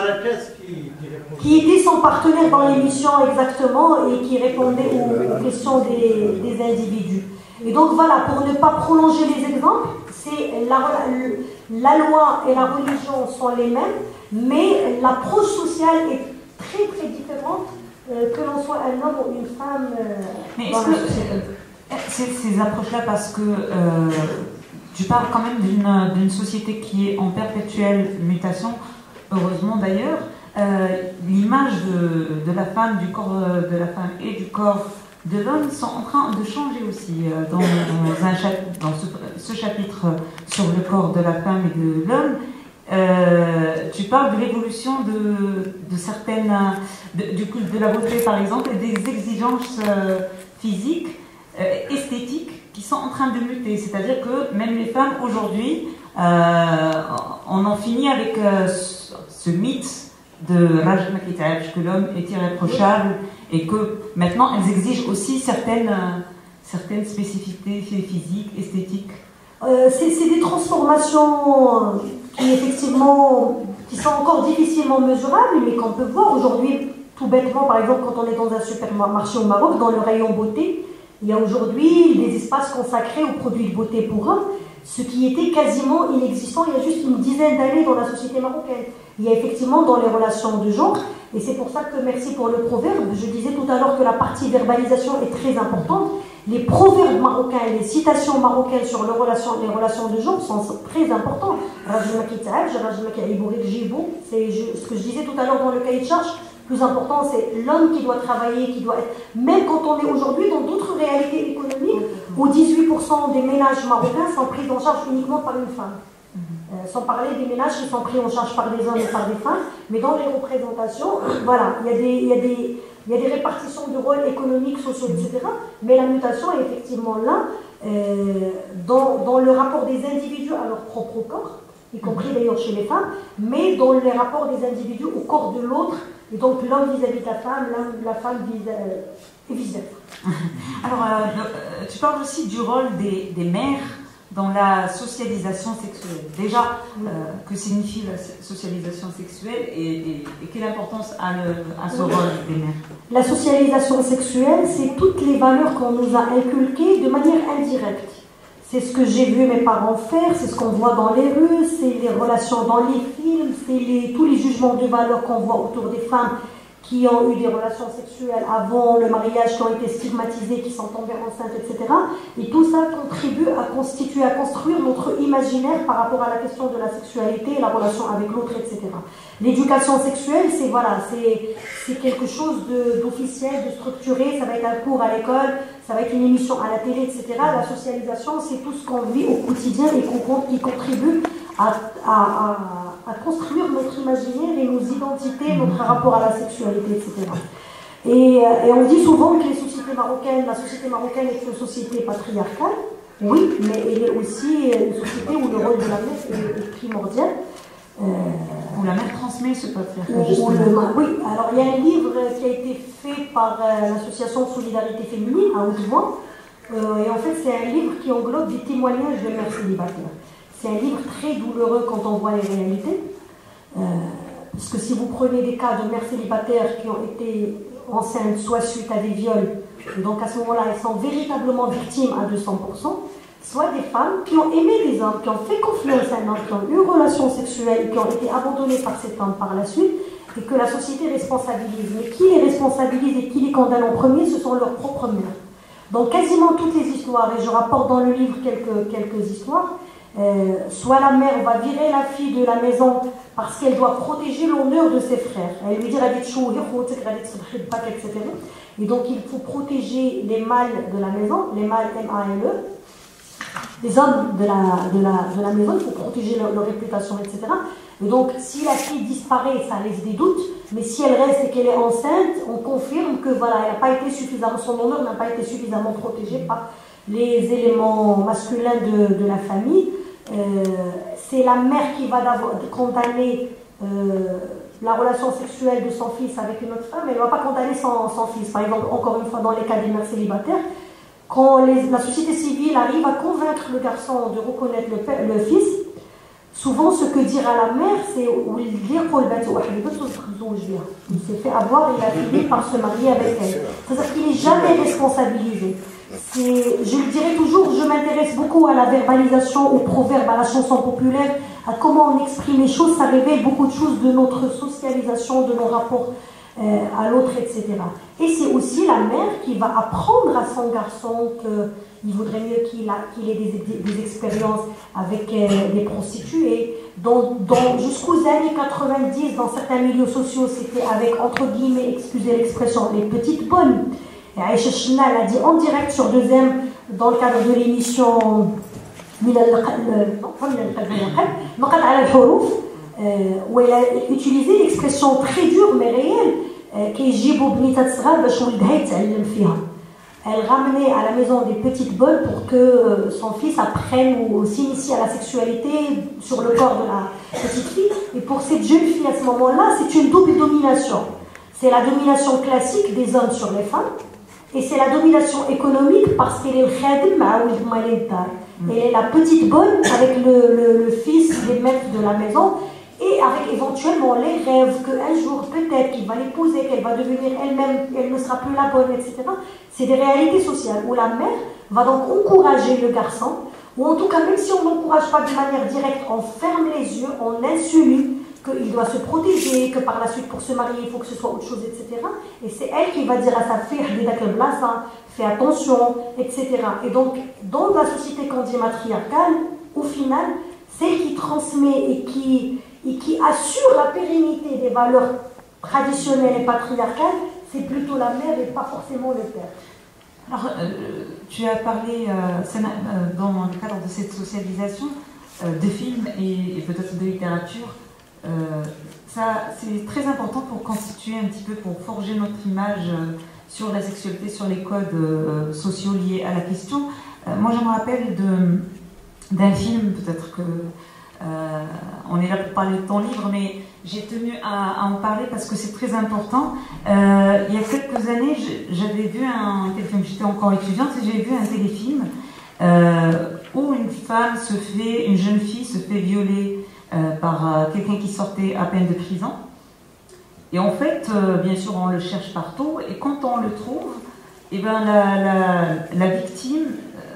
qui était son partenaire dans l'émission exactement et qui répondait aux, aux questions des, des individus. Et donc voilà, pour ne pas prolonger les exemples, c'est la, la loi et la religion sont les mêmes, mais l'approche sociale est très très différente euh, que l'on soit un homme ou une femme. Euh, mais est-ce que c'est ces approches-là parce que euh, tu parles quand même d'une société qui est en perpétuelle mutation, heureusement d'ailleurs. Euh, L'image de, de la femme, du corps de la femme et du corps de l'homme sont en train de changer aussi. Euh, dans dans, un chapitre, dans ce, ce chapitre sur le corps de la femme et de l'homme, euh, tu parles de l'évolution de, de certaines, de, du coup, de la beauté par exemple, et des exigences euh, physiques, euh, esthétiques, qui sont en train de muter, c'est-à-dire que même les femmes aujourd'hui, euh, on en finit avec euh, ce mythe de Rajma Kitab, que l'homme est irréprochable et que maintenant elles exigent aussi certaines, euh, certaines spécificités physiques, esthétiques. Euh, C'est des transformations qui effectivement qui sont encore difficilement mesurables, mais qu'on peut voir aujourd'hui tout bêtement. Par exemple, quand on est dans un supermarché au Maroc, dans le rayon beauté, il y a aujourd'hui des espaces consacrés aux produits de beauté pour hommes, ce qui était quasiment inexistant il y a juste une dizaine d'années dans la société marocaine. Il y a effectivement dans les relations de genre, et c'est pour ça que merci pour le proverbe. Je disais tout à l'heure que la partie verbalisation est très importante. Les proverbes marocains, les citations marocaines sur les relations, les relations de genre sont très importants. C'est ce que je disais tout à l'heure dans le cahier de charge. Le plus important, c'est l'homme qui doit travailler, qui doit être... Même quand on est aujourd'hui dans d'autres réalités économiques, où dix-huit pour cent des ménages marocains sont pris en charge uniquement par une femme. Euh, sans parler des ménages qui sont pris en charge par des hommes et par des femmes. Mais dans les représentations, voilà, il y a des, il y a des, il y a des répartitions de rôles économiques, sociaux, et cetera. Mais la mutation est effectivement là, euh, dans, dans le rapport des individus à leur propre corps, y compris d'ailleurs chez les femmes, mais dans les rapports des individus au corps de l'autre. Et donc l'homme vis-à-vis de la femme, la femme vis-à-vis et vice-versa. Alors, euh, tu parles aussi du rôle des, des mères dans la socialisation sexuelle. Déjà, euh, que signifie la socialisation sexuelle et, et, et quelle importance a, le, a ce rôle des mères? La socialisation sexuelle, c'est toutes les valeurs qu'on nous a inculquées de manière indirecte. c'est ce que j'ai vu mes parents faire, c'est ce qu'on voit dans les rues, c'est les relations dans les films, c'est les, tous les jugements de valeur qu'on voit autour des femmes qui ont eu des relations sexuelles avant le mariage, qui ont été stigmatisées, qui sont tombées enceintes, et cetera. Et tout ça contribue à constituer, à construire notre imaginaire par rapport à la question de la sexualité, la relation avec l'autre, et cetera. L'éducation sexuelle, c'est voilà, c'est quelque chose d'officiel, de, de structuré, ça va être un cours à l'école, ça va être une émission à la télé, et cetera. La socialisation, c'est tout ce qu'on vit au quotidien et qui contribue à, à, à, à construire notre imaginaire et nos identités, notre rapport à la sexualité, et cetera. Et, et on dit souvent que les sociétés marocaines, la société marocaine est une société patriarcale, oui, mais elle est aussi une société où le rôle de la mère est, est primordial. Euh, où la mère transmet ce patriarcat. Oui, alors il y a un livre qui a été fait par euh, l'association Solidarité Féminine à Haute-Voix, euh, et en fait c'est un livre qui englobe des témoignages de mères célibataires. C'est un livre très douloureux quand on voit les réalités, euh, parce que si vous prenez des cas de mères célibataires qui ont été enceintes, soit suite à des viols, et donc à ce moment-là elles sont véritablement victimes à deux cents pour cent, soit des femmes qui ont aimé des hommes, qui ont fait confiance à un homme, qui ont eu une relation sexuelle, qui ont été abandonnées par cet homme par la suite, et que la société responsabilise. Mais qui les responsabilise et qui les condamne en premier, ce sont leurs propres mères. Donc quasiment toutes les histoires, et je rapporte dans le livre quelques, quelques histoires, euh, soit la mère va virer la fille de la maison parce qu'elle doit protéger l'honneur de ses frères. Elle lui dit, et cetera. Et donc il faut protéger les mâles de la maison, les mâles M A L E, les hommes de la, de la, de la maison, il faut protéger leur, leur réputation, et cetera. Et donc, si la fille disparaît, ça laisse des doutes, mais si elle reste et qu'elle est enceinte, on confirme que voilà, elle n'a pas été suffisamment, son honneur n'a pas été suffisamment protégé par les éléments masculins de, de la famille. Euh, c'est la mère qui va condamner euh, la relation sexuelle de son fils avec une autre femme, elle ne va pas condamner son, son fils. Par exemple, encore une fois, dans les cas des mères célibataires, quand les, la société civile arrive à convaincre le garçon de reconnaître le, père, le fils, souvent ce que dira la mère, c'est il s'est fait avoir et il a fini par se marier avec elle. C'est-à-dire qu'il n'est jamais responsabilisé. Je le dirais toujours, je m'intéresse beaucoup à la verbalisation, au proverbe, à la chanson populaire, à comment on exprime les choses, ça révèle beaucoup de choses de notre socialisation, de nos rapports Euh, à l'autre, et cetera. Et c'est aussi la mère qui va apprendre à son garçon qu'il vaudrait mieux qu'il qu'il ait des, des, des expériences avec euh, des prostituées. Donc, donc jusqu'aux années quatre-vingt-dix, dans certains milieux sociaux, c'était avec, entre guillemets, excusez l'expression, les petites bonnes. Et Aïcha Chenal a dit en direct sur deux M, dans le cadre de l'émission où elle a utilisé l'expression très dure mais réelle, elle ramenait à la maison des petites bonnes pour que son fils apprenne ou s'initie à la sexualité sur le corps de la petite fille. Et pour cette jeune fille à ce moment-là, c'est une double domination. C'est la domination classique des hommes sur les femmes, et c'est la domination économique parce qu'elle est le khadim elle est la petite bonne avec le, le, le fils des maîtres de la maison, et avec éventuellement les rêves qu'un jour peut-être qu'il va l'épouser, qu'elle va devenir elle-même, elle ne sera plus la bonne, et cetera. C'est des réalités sociales où la mère va donc encourager le garçon, ou en tout cas même si on n'encourage pas de manière directe, on ferme les yeux, on insinue qu'il doit se protéger, que par la suite pour se marier il faut que ce soit autre chose, et cetera. Et c'est elle qui va dire à sa fille, fais attention, et cetera. Et donc dans la société qu'on dit matriarcale, au final, celle qui transmet et qui et qui assure la pérennité des valeurs traditionnelles et patriarcales, c'est plutôt la mère et pas forcément le père. Alors, euh, tu as parlé, euh, dans le cadre de cette socialisation, euh, de films et, et peut-être de littérature. Euh, ça, c'est très important pour constituer un petit peu, pour forger notre image euh, sur la sexualité, sur les codes euh, sociaux liés à la question. Euh, moi, je me rappelle d'un film, peut-être que Euh, on est là pour parler de ton livre, mais j'ai tenu à, à en parler parce que c'est très important. Euh, il y a quelques années, j'avais vu un téléfilm, j'étais encore étudiante, et j'ai vu un téléfilm euh, où une femme se fait, une jeune fille se fait violer euh, par euh, quelqu'un qui sortait à peine de prison. Et en fait, euh, bien sûr, on le cherche partout, et quand on le trouve, et ben la, la, la victime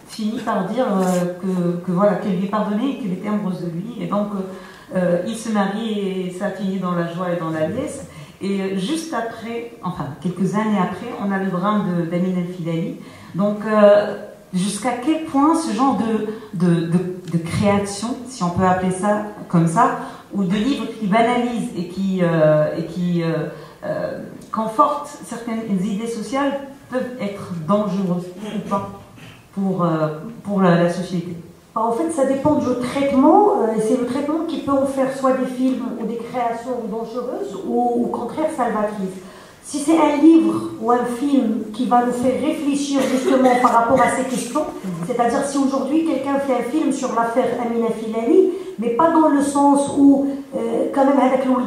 finit par dire euh, que, que voilà, qu'elle lui est pardonnée et qu'elle était amoureuse de lui. Et donc, euh, ils se marient et ça finit dans la joie et dans la liesse. Et juste après, enfin, quelques années après, on a le drame d'Amin El-Filali. Donc, euh, jusqu'à quel point ce genre de, de, de, de création, si on peut appeler ça comme ça, ou de livres qui banalisent et qui, euh, et qui euh, euh, confortent certaines idées sociales peuvent être dangereux ou pas pour, euh, pour la, la société? En fait, ça dépend du traitement. C'est le traitement qui peut en faire soit des films ou des créations dangereuses ou au contraire salvatrices. Si c'est un livre ou un film qui va nous faire réfléchir justement par rapport à ces questions, c'est-à-dire si aujourd'hui quelqu'un fait un film sur l'affaire Amin El-Filali, mais pas dans le sens où, euh, quand même avec le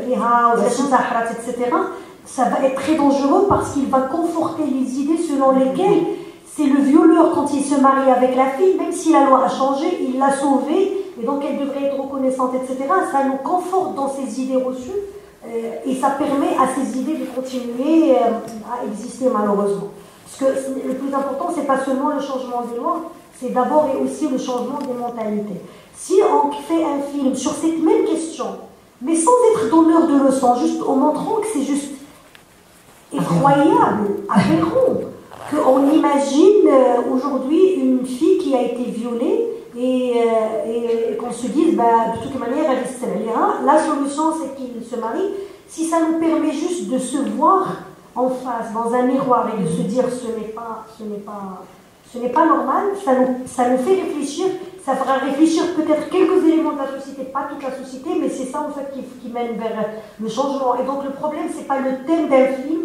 et cetera, ça va être très dangereux parce qu'il va conforter les idées selon lesquelles c'est le violeur quand il se marie avec la fille, même si la loi a changé, il l'a sauvée, et donc elle devrait être reconnaissante, et cetera. Ça nous conforte dans ces idées reçues, euh, et ça permet à ces idées de continuer euh, à exister malheureusement. Parce que le plus important, c'est pas seulement le changement des lois, c'est d'abord et aussi le changement des mentalités. Si on fait un film sur cette même question, mais sans être donneur de leçons, juste en montrant que c'est juste effroyable, aberrant, qu'on imagine euh, aujourd'hui une fille qui a été violée et, euh, et, et qu'on se dise, bah, de toute manière, elle est là. La solution, c'est qu'il se marie. Si ça nous permet juste de se voir en face, dans un miroir, et de se dire, ce n'est pas, ce n'est pas, ce n'est pas normal, ça nous, ça nous fait réfléchir, ça fera réfléchir peut-être quelques éléments de la société, pas toute la société, mais c'est ça en fait qui, qui mène vers le changement. Et donc le problème, c'est pas le thème d'un film,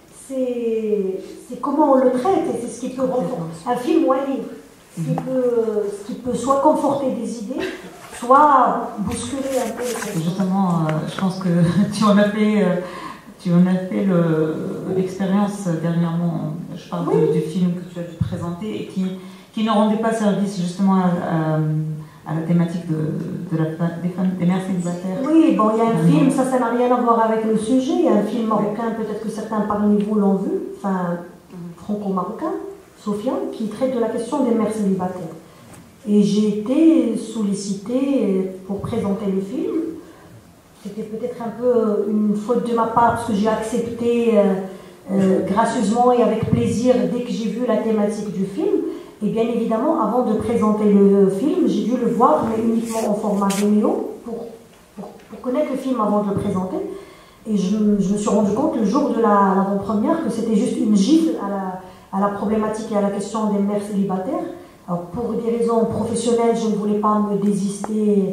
c'est comment on le traite, et c'est ce qui peut renforcer un film ou un livre, ce qui peut, ce qui peut soit conforter des idées, soit bousculer un peu les choses. Justement, euh, je pense que tu en as fait, euh, tu en as fait l'expérience dernièrement. Je parle oui. de, du film que tu as dû présenter et qui, qui ne rendait pas service justement à, à, à la thématique de, de la, des, femmes, des mères célibataires. Oui, bon, il y a un film, ça, ça n'a rien à voir avec le sujet. Il y a un film marocain, peut-être que certains parmi vous l'ont vu, enfin, franco-marocain, Sofiane, qui traite de la question des mères célibataires. Et j'ai été sollicitée pour présenter le film. C'était peut-être un peu une faute de ma part, parce que j'ai accepté euh, euh, gracieusement et avec plaisir dès que j'ai vu la thématique du film. Et bien évidemment, avant de présenter le film, j'ai dû le voir, mais uniquement en format vidéo, pour, pour, pour connaître le film avant de le présenter. Et je, je me suis rendu compte le jour de l'avant-première que c'était juste une gifle à la, à la problématique et à la question des mères célibataires. Alors, pour des raisons professionnelles, je ne voulais pas me désister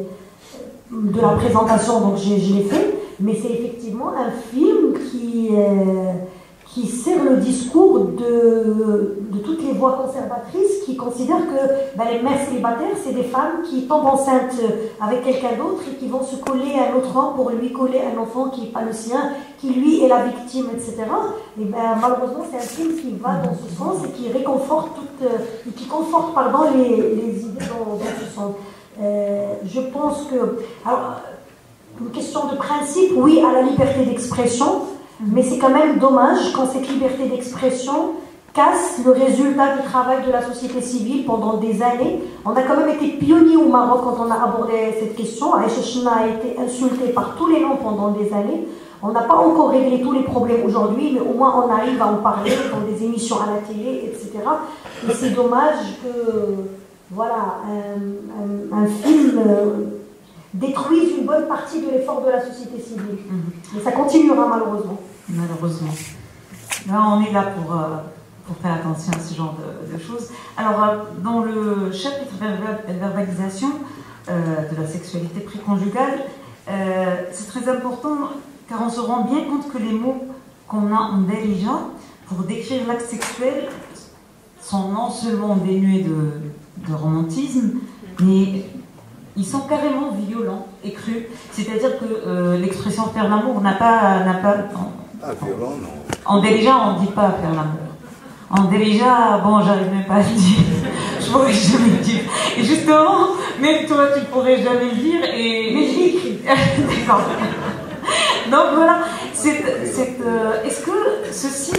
de la présentation, donc je, je l'ai fait. Mais c'est effectivement un film qui... Euh, qui sert le discours de, de toutes les voix conservatrices qui considèrent que ben, les mères célibataires, c'est des femmes qui tombent enceintes avec quelqu'un d'autre et qui vont se coller à un autre homme pour lui coller un enfant qui n'est pas le sien, qui lui est la victime, et cetera. Et ben, malheureusement, c'est un film qui va dans ce sens et qui réconforte toutes, et qui conforte pardon, les, les idées dans, dans ce sens. Euh, je pense que... Alors, une question de principe, oui, à la liberté d'expression, mais c'est quand même dommage quand cette liberté d'expression casse le résultat du travail de la société civile pendant des années. On a quand même été pionniers au Maroc quand on a abordé cette question. Aïcha Chna a été insultée par tous les noms pendant des années. On n'a pas encore réglé tous les problèmes aujourd'hui, mais au moins on arrive à en parler dans des émissions à la télé, et cetera. Et c'est dommage que, voilà, un, un, un film... Euh, détruisent une bonne partie de l'effort de la société civile. Mmh. Et ça continuera malheureusement. Malheureusement. Là, on est là pour, euh, pour faire attention à ce genre de, de choses. Alors, euh, dans le chapitre verbalisation euh, de la sexualité préconjugale, euh, c'est très important car on se rend bien compte que les mots qu'on a en dérija pour décrire l'acte sexuel sont non seulement dénués de, de romantisme, mais ils sont carrément violents et crus. C'est-à-dire que euh, l'expression faire l'amour n'a pas... n'a pas Ah, violent, non. En dérija, on ne dit pas faire l'amour. En dérija, bon, j'arrive même pas à le dire. Je pourrais jamais le dire. Et justement, même toi, tu pourrais jamais le dire. Et... Mais je l'ai écrit. D'accord. Donc voilà, c'est, c'est, euh, est-ce que ceci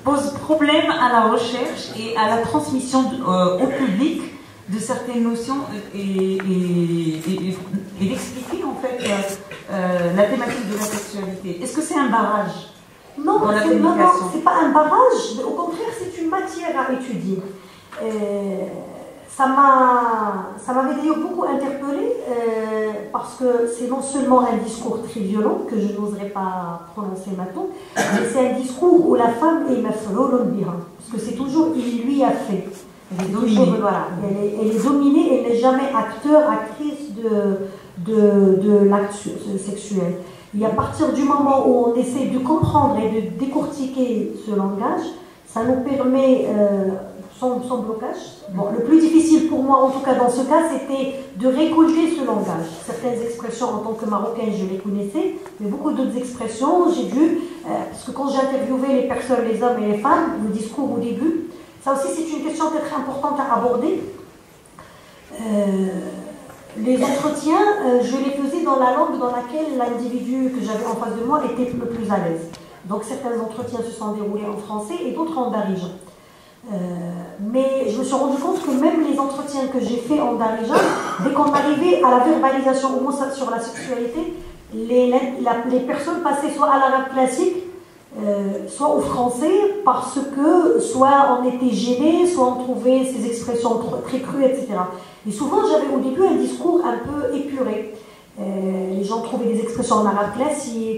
pose problème à la recherche et à la transmission euh, au public de certaines notions et, et, et, et d'expliquer en fait euh, euh, la thématique de la sexualité. Est-ce que c'est un barrage? Non, c'est non, non, pas un barrage, mais au contraire, c'est une matière à étudier. Euh, ça m'avait d'ailleurs beaucoup interpellée euh, parce que c'est non seulement un discours très violent que je n'oserais pas prononcer maintenant, mais c'est un discours où la femme est maf'oulun biha, parce que c'est toujours il lui a fait. Elle est dominée, voilà, elle est, elle est dominée, elle n'est jamais acteur, actrice de, de, de l'acte sexuel. Et à partir du moment où on essaie de comprendre et de décortiquer ce langage, ça nous permet, euh, sans, sans blocage, bon, le plus difficile pour moi en tout cas dans ce cas, c'était de récolter ce langage. Certaines expressions en tant que Marocaine, je les connaissais, mais beaucoup d'autres expressions, j'ai dû, euh, parce que quand j'ai interviewé les personnes, les hommes et les femmes, le discours au début, ça aussi c'est une question peut-être importante à aborder. Euh, les entretiens, euh, je les faisais dans la langue dans laquelle l'individu que j'avais en face de moi était le plus à l'aise. Donc certains entretiens se sont déroulés en français et d'autres en darija. Euh, mais je me suis rendu compte que même les entretiens que j'ai faits en darija, dès qu'on arrivait à la verbalisation au moins sur la sexualité, les, la, les personnes passaient soit à l'arabe classique, Euh, soit au français, parce que soit on était gêné, soit on trouvait ces expressions très crues, et cetera. Et souvent j'avais au début un discours un peu épuré. Euh, les gens trouvaient des expressions en arabe classique,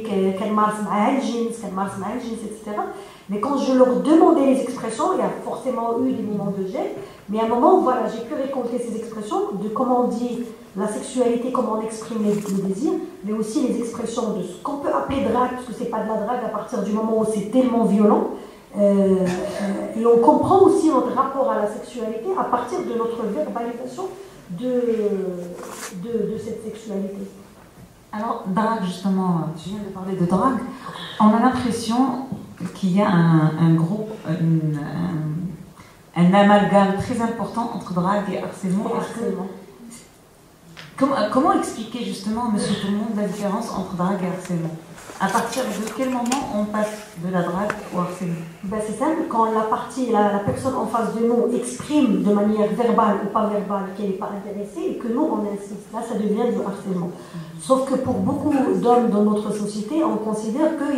et cetera. Mais quand je leur demandais les expressions, il y a forcément eu des moments de gêne, mais à un moment, voilà, j'ai pu récolter ces expressions de comment on dit la sexualité, comment on exprime le désir, mais aussi les expressions de ce qu'on peut appeler drague, parce que c'est pas de la drague à partir du moment où c'est tellement violent. Euh, euh, et on comprend aussi notre rapport à la sexualité à partir de notre verbalisation de, de, de cette sexualité. Alors, drague, justement, tu viens de parler de drague, on a l'impression qu'il y a un, un groupe, une, un, un amalgame très important entre drague et harcèlement. Et harcèlement. Comment, comment expliquer justement, monsieur tout le monde, la différence entre drague et harcèlement? À partir de quel moment on passe de la drague au harcèlement? Ben c'est simple, quand la partie, la, la personne en face de nous exprime de manière verbale ou pas verbale qu'elle n'est pas intéressée et que nous on insiste, là ça devient du harcèlement. Sauf que pour beaucoup d'hommes dans notre société, on considère que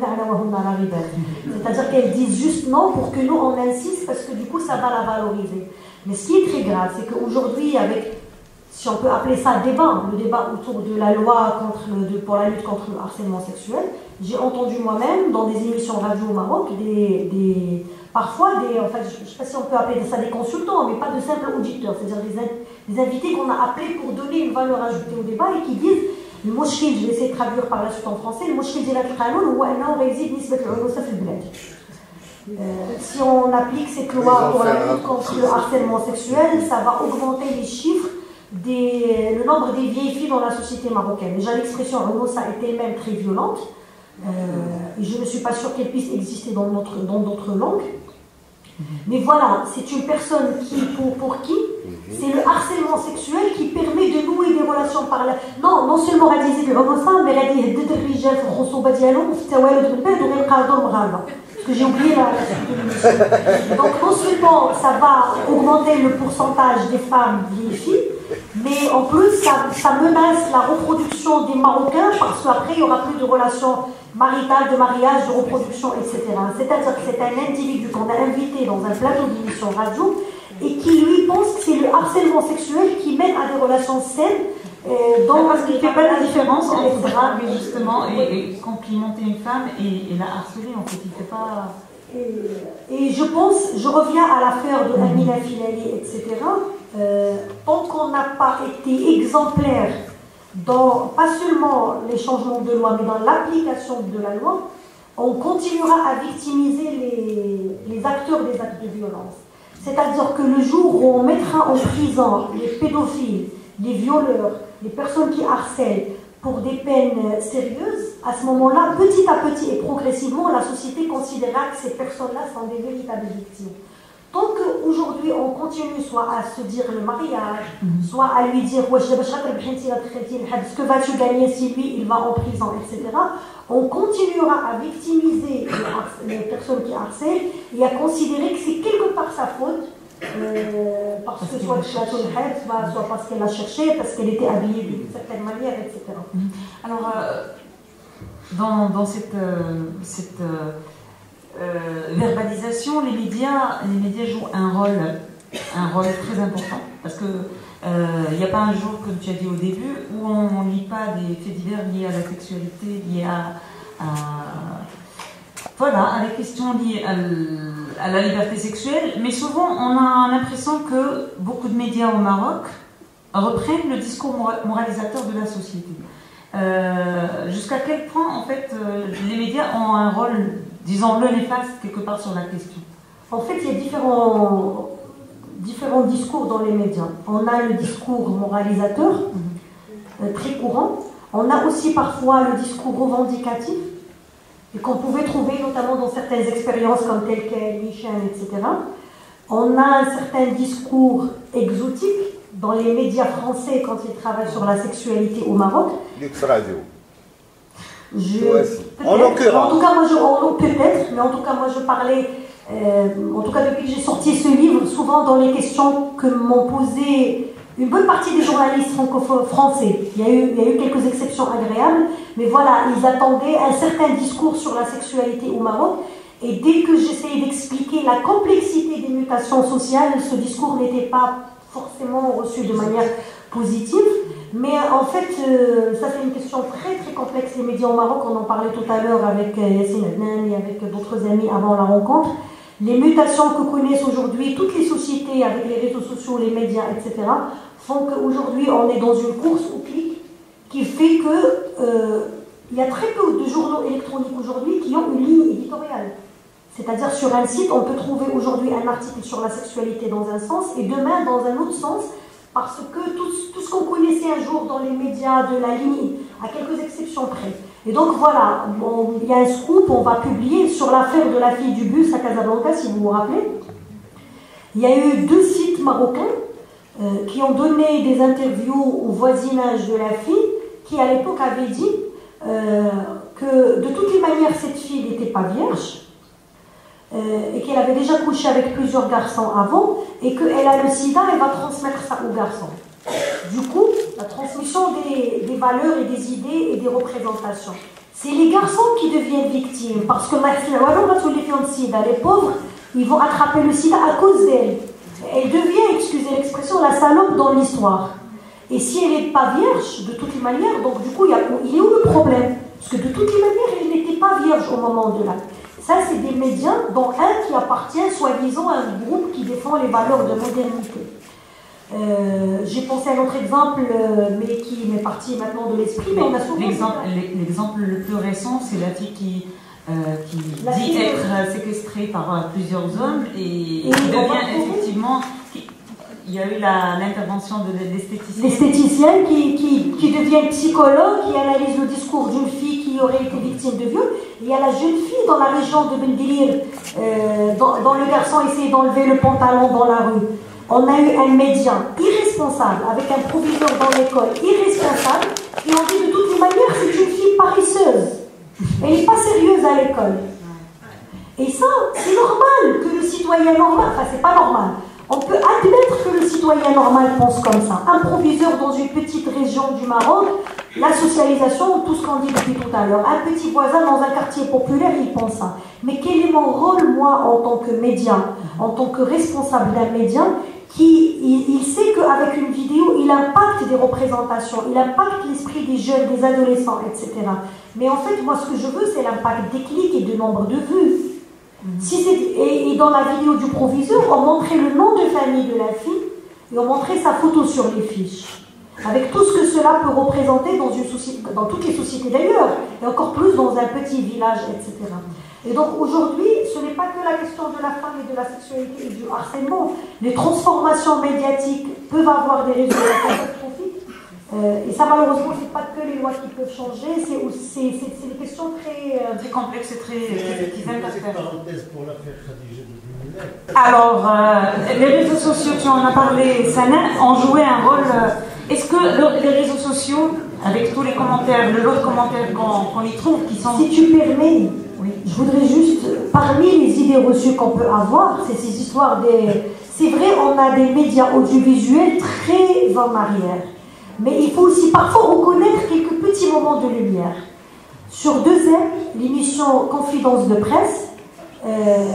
c'est-à-dire qu'elles disent juste non pour que nous on insiste parce que du coup ça va la valoriser. Mais ce qui est très grave, c'est qu'aujourd'hui avec, si on peut appeler ça débat, le débat autour de la loi contre le, de, pour la lutte contre le harcèlement sexuel, j'ai entendu moi-même dans des émissions radio au Maroc, des, des, parfois des, en fait, je ne sais pas si on peut appeler ça des consultants, mais pas de simples auditeurs, c'est-à-dire des, des invités qu'on a appelés pour donner une valeur ajoutée au débat et qui disent, le moshkil, je vais essayer de traduire par la suite en français, le moshkil de la qanoun ou annahu yazid nisbat al-unusa fi al-bilad. Si on applique cette loi pour la lutte contre le harcèlement sexuel, ça va augmenter les chiffres Des, le nombre des vieilles filles dans la société marocaine. Déjà l'expression Unusa est elle-même très violente euh, et je ne suis pas sûre qu'elle puisse exister dans d'autres dans d'autres langues. Mais voilà, c'est une personne qui, pour, pour qui c'est le harcèlement sexuel qui permet de nouer des relations par la... Non, non seulement radisé le Unusa, mais radisé de Rijal, Khoussouba Diallo, Ftawal de Mped, ou Melqador Mghaba. Parce que j'ai oublié la, la suite de l'émission. Donc non seulement ça va augmenter le pourcentage des femmes vieilles filles, mais en plus, ça, ça menace la reproduction des Marocains parce qu'après, il n'y aura plus de relations maritales, de mariage, de reproduction, et cetera. C'est-à-dire que c'est un individu qu'on a invité dans un plateau d'émission radio et qui, lui, pense que c'est le harcèlement sexuel qui mène à des relations saines. Euh, donc, parce qu'il ne fait pas la différence entre drague, justement, et, et complimenter une femme et, et la harceler, en fait. Il ne fait pas... Et, et je pense, je reviens à l'affaire de Amina Filali, et cetera. Euh, tant qu'on n'a pas été exemplaire dans, pas seulement les changements de loi, mais dans l'application de la loi, on continuera à victimiser les, les acteurs des actes de violence. C'est-à-dire que le jour où on mettra en prison les pédophiles, les violeurs, les personnes qui harcèlent pour des peines sérieuses, à ce moment-là, petit à petit et progressivement, la société considérera que ces personnes-là sont des véritables victimes. Tant qu'aujourd'hui on continue soit à se dire le mariage, soit à lui dire ce que vas-tu gagner si lui il va en prison, et cetera, on continuera à victimiser les, les personnes qui harcèlent et à considérer que c'est quelque part sa faute, euh, parce, parce que soit, soit, soit parce qu'elle a cherché, parce qu'elle était habillée d'une certaine manière, et cetera. Alors, euh, dans, dans cette, euh, cette euh, euh, verbalisation, les médias, les médias jouent un rôle, un rôle très important, parce que il n'y a pas un jour, comme tu as dit au début, où on ne lit pas des faits divers liés à la sexualité, liés à, à voilà, à la question liée à, à la liberté sexuelle, mais souvent on a l'impression que beaucoup de médias au Maroc reprennent le discours moralisateur de la société. Euh, jusqu'à quel point, en fait, euh, les médias ont un rôle, disons-le, néfaste quelque part sur la question? En fait, il y a différents, différents discours dans les médias. On a le discours moralisateur, mmh. euh, très courant. On a aussi parfois le discours revendicatif, et qu'on pouvait trouver notamment dans certaines expériences comme tel quel, Michel, et cetera. On a un certain discours exotique dans les médias français quand ils travaillent sur la sexualité au Maroc. L'ex-radio. Je, en l'occurrence. En tout cas, moi, je, peut-être, mais en tout cas, moi, je parlais, euh, en tout cas, depuis que j'ai sorti ce livre, souvent dans les questions que m'ont posées une bonne partie des journalistes francophones français. Il y a eu, il y a eu quelques exceptions agréables, mais voilà, ils attendaient un certain discours sur la sexualité au Maroc. Et dès que j'essayais d'expliquer la complexité des mutations sociales, ce discours n'était pas forcément reçu de manière positive. Mais en fait, euh, ça c'est une question très très complexe. Les médias au Maroc, on en parlait tout à l'heure avec Yassine Adnan et avec d'autres amis avant la rencontre. Les mutations que connaissent aujourd'hui toutes les sociétés avec les réseaux sociaux, les médias, et cetera, font qu'aujourd'hui on est dans une course au clic qui fait que euh, il y a très peu de journaux électroniques aujourd'hui qui ont une ligne éditoriale. C'est-à-dire sur un site, on peut trouver aujourd'hui un article sur la sexualité dans un sens et demain dans un autre sens, parce que tout, tout ce qu'on connaissait un jour dans les médias de la ligne, à quelques exceptions près. Et donc voilà, bon, il y a un scoop, on va publier sur l'affaire de la fille du bus à Casablanca, si vous vous rappelez. Il y a eu deux sites marocains euh, qui ont donné des interviews au voisinage de la fille, qui à l'époque avait dit euh, que de toutes les manières, cette fille n'était pas vierge, Euh, et qu'elle avait déjà couché avec plusieurs garçons avant, et qu'elle a le sida, elle va transmettre ça aux garçons. Du coup, la transmission des, des valeurs et des idées et des représentations. C'est les garçons qui deviennent victimes, parce que les pauvres, ils vont attraper le sida à cause d'elle. Elle devient, excusez l'expression, la salope dans l'histoire. Et si elle n'est pas vierge, de toutes les manières, donc du coup, il, y a, il est où le problème? Parce que de toutes les manières, elle n'était pas vierge au moment de l'acte. Ça, c'est des médias, dont un qui appartient soi-disant à un groupe qui défend les valeurs de modernité. Euh, J'ai pensé à un autre exemple, euh, mais qui m'est parti maintenant de l'esprit. L'exemple le plus récent, c'est la fille qui, euh, qui la dit fille être de... séquestrée par euh, plusieurs hommes et, et qui devient effectivement... Qui, il y a eu l'intervention de l'esthéticienne. L'esthéticienne qui, qui, qui devient psychologue, qui analyse le discours d'une fille qui aurait été victime de viol. Il y a la jeune fille dans la région de Bendelir, euh, dont, dont le garçon essayait d'enlever le pantalon dans la rue. On a eu un média irresponsable, avec un proviseur dans l'école irresponsable, qui ont dit de toutes les manières c'est une fille paresseuse. Elle n'est pas sérieuse à l'école. Et ça, c'est normal que le citoyen normal, enfin c'est pas normal, on peut admettre que le citoyen normal pense comme ça. Un proviseur dans une petite région du Maroc, la socialisation, tout ce qu'on dit depuis tout à l'heure. Un petit voisin dans un quartier populaire, il pense ça. Mais quel est mon rôle, moi, en tant que média, en tant que responsable d'un média, qui il, il sait qu'avec une vidéo, il impacte des représentations, il impacte l'esprit des jeunes, des adolescents, et cetera. Mais en fait, moi, ce que je veux, c'est l'impact des clics et du nombre de vues. Si et, et dans la vidéo du proviseur, on montrait le nom de famille de la fille et on montrait sa photo sur les fiches, avec tout ce que cela peut représenter dans, une société, dans toutes les sociétés d'ailleurs, et encore plus dans un petit village, et cetera. Et donc aujourd'hui, ce n'est pas que la question de la femme et de la sexualité et du harcèlement. Les transformations médiatiques peuvent avoir des résultats catastrophiques. Euh, et ça, malheureusement, ce n'est pas que les lois qui peuvent changer, c'est des questions très, euh, très complexes et très, très qui viennent à faire. parenthèse pour l'affaire Khadija de Alors, euh, les réseaux sociaux, tu en as parlé, Sana, ont joué un rôle. Euh, Est-ce que le, les réseaux sociaux, avec tous les commentaires, le lot de commentaires qu'on qu'on y trouve, qui sont. Si tu permets, Oui. je voudrais juste, parmi les idées reçues qu'on peut avoir, c'est ces histoires des. C'est vrai, on a des médias audiovisuels très en arrière. Mais il faut aussi parfois reconnaître quelques petits moments de lumière. Sur deux M, l'émission Confidence de presse, euh,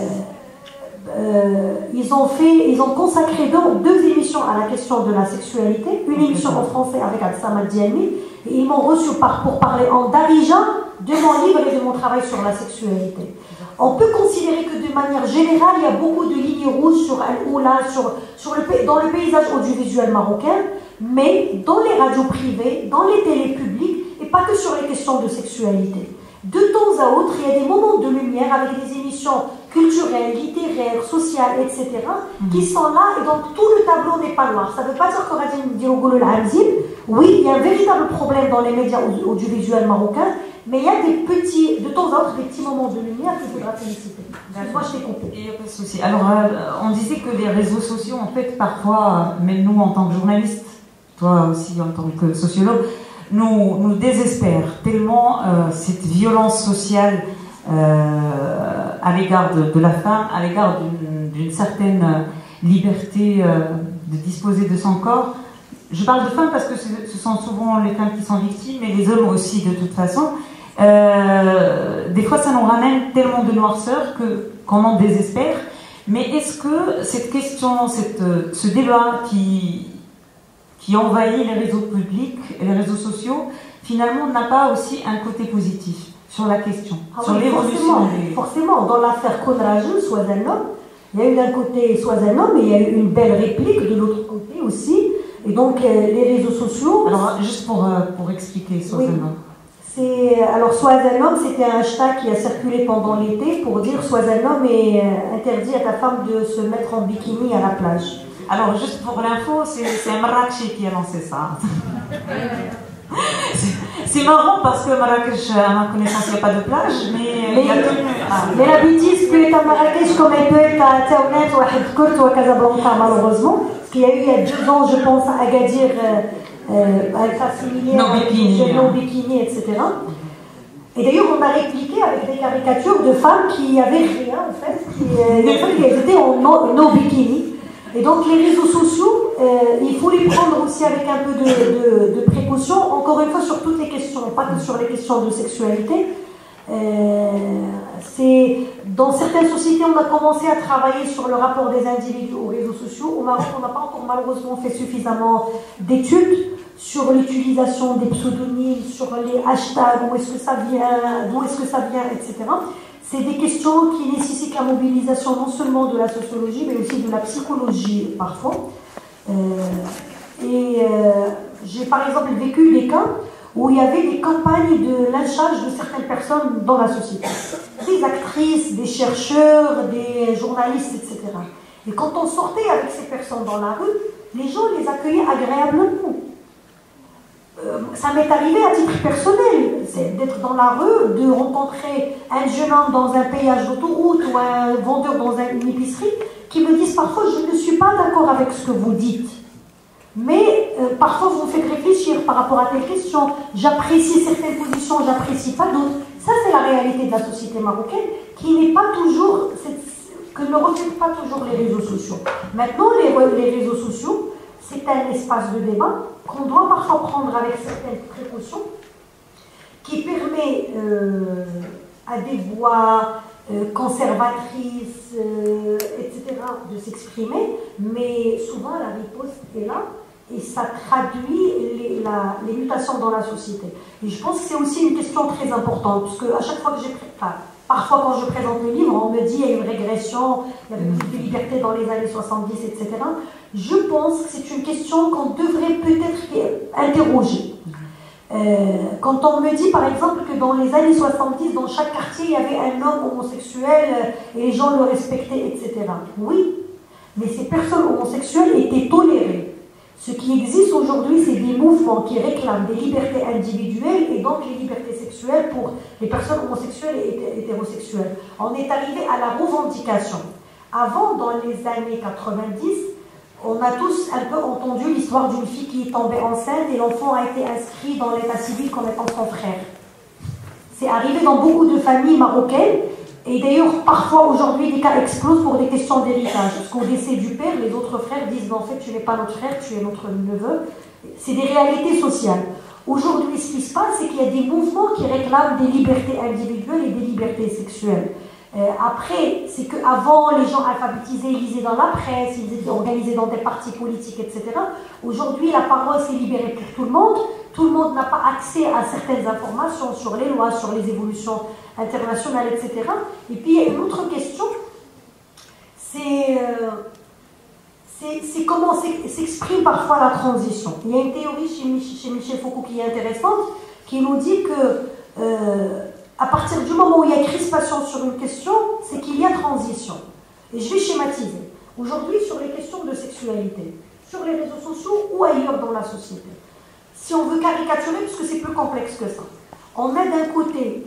euh, ils ont fait, ils ont consacré deux, deux émissions à la question de la sexualité, une émission en français avec Al-Samad Dialmi, et ils m'ont reçu par, pour parler en darija de mon livre et de mon travail sur la sexualité. On peut considérer que de manière générale, il y a beaucoup de lignes rouges sur Al-Oula, sur, sur le, dans le paysage audiovisuel marocain, mais dans les radios privées, dans les télés publiques, et pas que sur les questions de sexualité. De temps à autre, il y a des moments de lumière avec des émissions culturelles, littéraires, sociales, et cetera, mm-hmm. qui sont là, et donc tout le tableau n'est pas noir. Ça ne veut pas dire qu'on va dire l'Amzim. Oui, il y a un véritable problème dans les médias audiovisuels marocains, mais il y a des petits, de temps à autre, des petits moments de lumière qu'il faudra féliciter. Moi, je t'ai coupé. Il n'y a pas de souci. Alors, euh, on disait que les réseaux sociaux, en fait, parfois, même nous en tant que journalistes, toi aussi en tant que sociologue, nous, nous désespèrent tellement euh, cette violence sociale euh, à l'égard de, de la femme, à l'égard d'une certaine liberté euh, de disposer de son corps. Je parle de femmes parce que ce sont souvent les femmes qui sont victimes, mais les hommes aussi de toute façon. Euh, des fois, ça nous ramène tellement de noirceur que, qu'on en désespère. Mais est-ce que cette question, cette, ce débat qui, qui envahit les réseaux publics et les réseaux sociaux, finalement, n'a pas aussi un côté positif sur la question, ah sur oui, l'évolution forcément, des... forcément, dans l'affaire Konrajou, Sois un homme, il y a eu d'un côté Sois un homme, et il y a eu une belle réplique de l'autre côté aussi. Et donc, euh, les réseaux sociaux... Alors, juste pour, euh, pour expliquer, Sois oui. un homme. C'est, alors, Sois un homme, c'était un hashtag qui a circulé pendant l'été pour dire Sois un homme et euh, interdit à ta femme de se mettre en bikini à la plage. Alors, juste pour l'info, c'est un Marrakech qui a lancé ça. C'est marrant parce que Marrakech, à ma connaissance, il n'y a pas de plage, mais, mais il y a tenu... Ah, mais la bêtise peut être à Marrakech comme elle peut être à Taounet ou à Hadkourt ou à Casablanca, malheureusement. Parce qu'il y a eu il y a deux ans, je pense, à Agadir, euh, euh, un cas similaire, non bikini, non bikini, et cetera. Et d'ailleurs, on a répliqué avec des caricatures de femmes qui avaient rien, en fait, qui, euh, qui étaient en no, no bikini. Et donc, les réseaux sociaux, euh, il faut les prendre aussi avec un peu de, de, de précaution, encore une fois, sur toutes les questions, pas que sur les questions de sexualité. Euh, c'est, dans certaines sociétés, on a commencé à travailler sur le rapport des individus aux réseaux sociaux. Au Maroc, on n'a pas encore malheureusement fait suffisamment d'études sur l'utilisation des pseudonymes, sur les hashtags, où est-ce que ça vient, d'où est-ce que ça vient, et cetera. C'est des questions qui nécessitent la mobilisation non seulement de la sociologie, mais aussi de la psychologie parfois. Euh, et euh, j'ai par exemple vécu des cas où il y avait des campagnes de lynchage de certaines personnes dans la société. Des actrices, des chercheurs, des journalistes, et cetera. Et quand on sortait avec ces personnes dans la rue, les gens les accueillaient agréablement. Euh, ça m'est arrivé à titre personnel, c'est d'être dans la rue, de rencontrer un jeune homme dans un péage d'autoroute ou un vendeur dans une épicerie qui me disent parfois je ne suis pas d'accord avec ce que vous dites, mais euh, parfois vous me faites réfléchir par rapport à telle question, j'apprécie certaines positions, j'apprécie pas d'autres. Ça c'est la réalité de la société marocaine qui n'est pas toujours, que ne reflète pas toujours les réseaux sociaux. Maintenant les, les réseaux sociaux, c'est un espace de débat qu'on doit parfois prendre avec certaines précautions, qui permet euh, à des voix euh, conservatrices, euh, et cetera, de s'exprimer, mais souvent la riposte est là et ça traduit les, la, les mutations dans la société. Et je pense que c'est aussi une question très importante, parce qu'à chaque fois que j'ai... Enfin, parfois, quand je présente le livre, on me dit qu'il y a une régression, il y avait plus de liberté dans les années soixante-dix, et cetera. Je pense que c'est une question qu'on devrait peut-être interroger. Euh, quand on me dit, par exemple, que dans les années soixante-dix, dans chaque quartier, il y avait un homme homosexuel et les gens le respectaient, et cetera. Oui, mais ces personnes homosexuelles étaient tolérées. Ce qui existe aujourd'hui, c'est des mouvements qui réclament des libertés individuelles et donc les libertés sexuelles pour les personnes homosexuelles et hétérosexuelles. On est arrivé à la revendication, Avant, dans les années quatre-vingt-dix, on a tous un peu entendu l'histoire d'une fille qui est tombée enceinte et l'enfant a été inscrit dans l'état civil comme étant son frère. C'est arrivé dans beaucoup de familles marocaines. Et d'ailleurs, parfois aujourd'hui, les cas explosent pour des questions d'héritage. Parce qu'au décès du père, les autres frères disent en fait, tu n'es pas notre frère, tu es notre neveu. C'est des réalités sociales. Aujourd'hui, ce qui se passe, c'est qu'il y a des mouvements qui réclament des libertés individuelles et des libertés sexuelles. Euh, après, c'est qu'avant, les gens alphabétisés lisaient dans la presse, ils étaient organisés dans des partis politiques, et cetera. Aujourd'hui, la parole s'est libérée pour tout le monde. Tout le monde n'a pas accès à certaines informations sur les lois, sur les évolutions internationales, et cetera. Et puis, il y a une autre question, c'est euh, c'est comment s'exprime parfois la transition. Il y a une théorie chez, Mich chez Michel Foucault qui est intéressante, qui nous dit que euh, à partir du moment où il y a crispation sur une question, c'est qu'il y a transition. Et je vais schématiser. Aujourd'hui, sur les questions de sexualité, sur les réseaux sociaux ou ailleurs dans la société, si on veut caricaturer, parce que c'est plus complexe que ça, on a d'un côté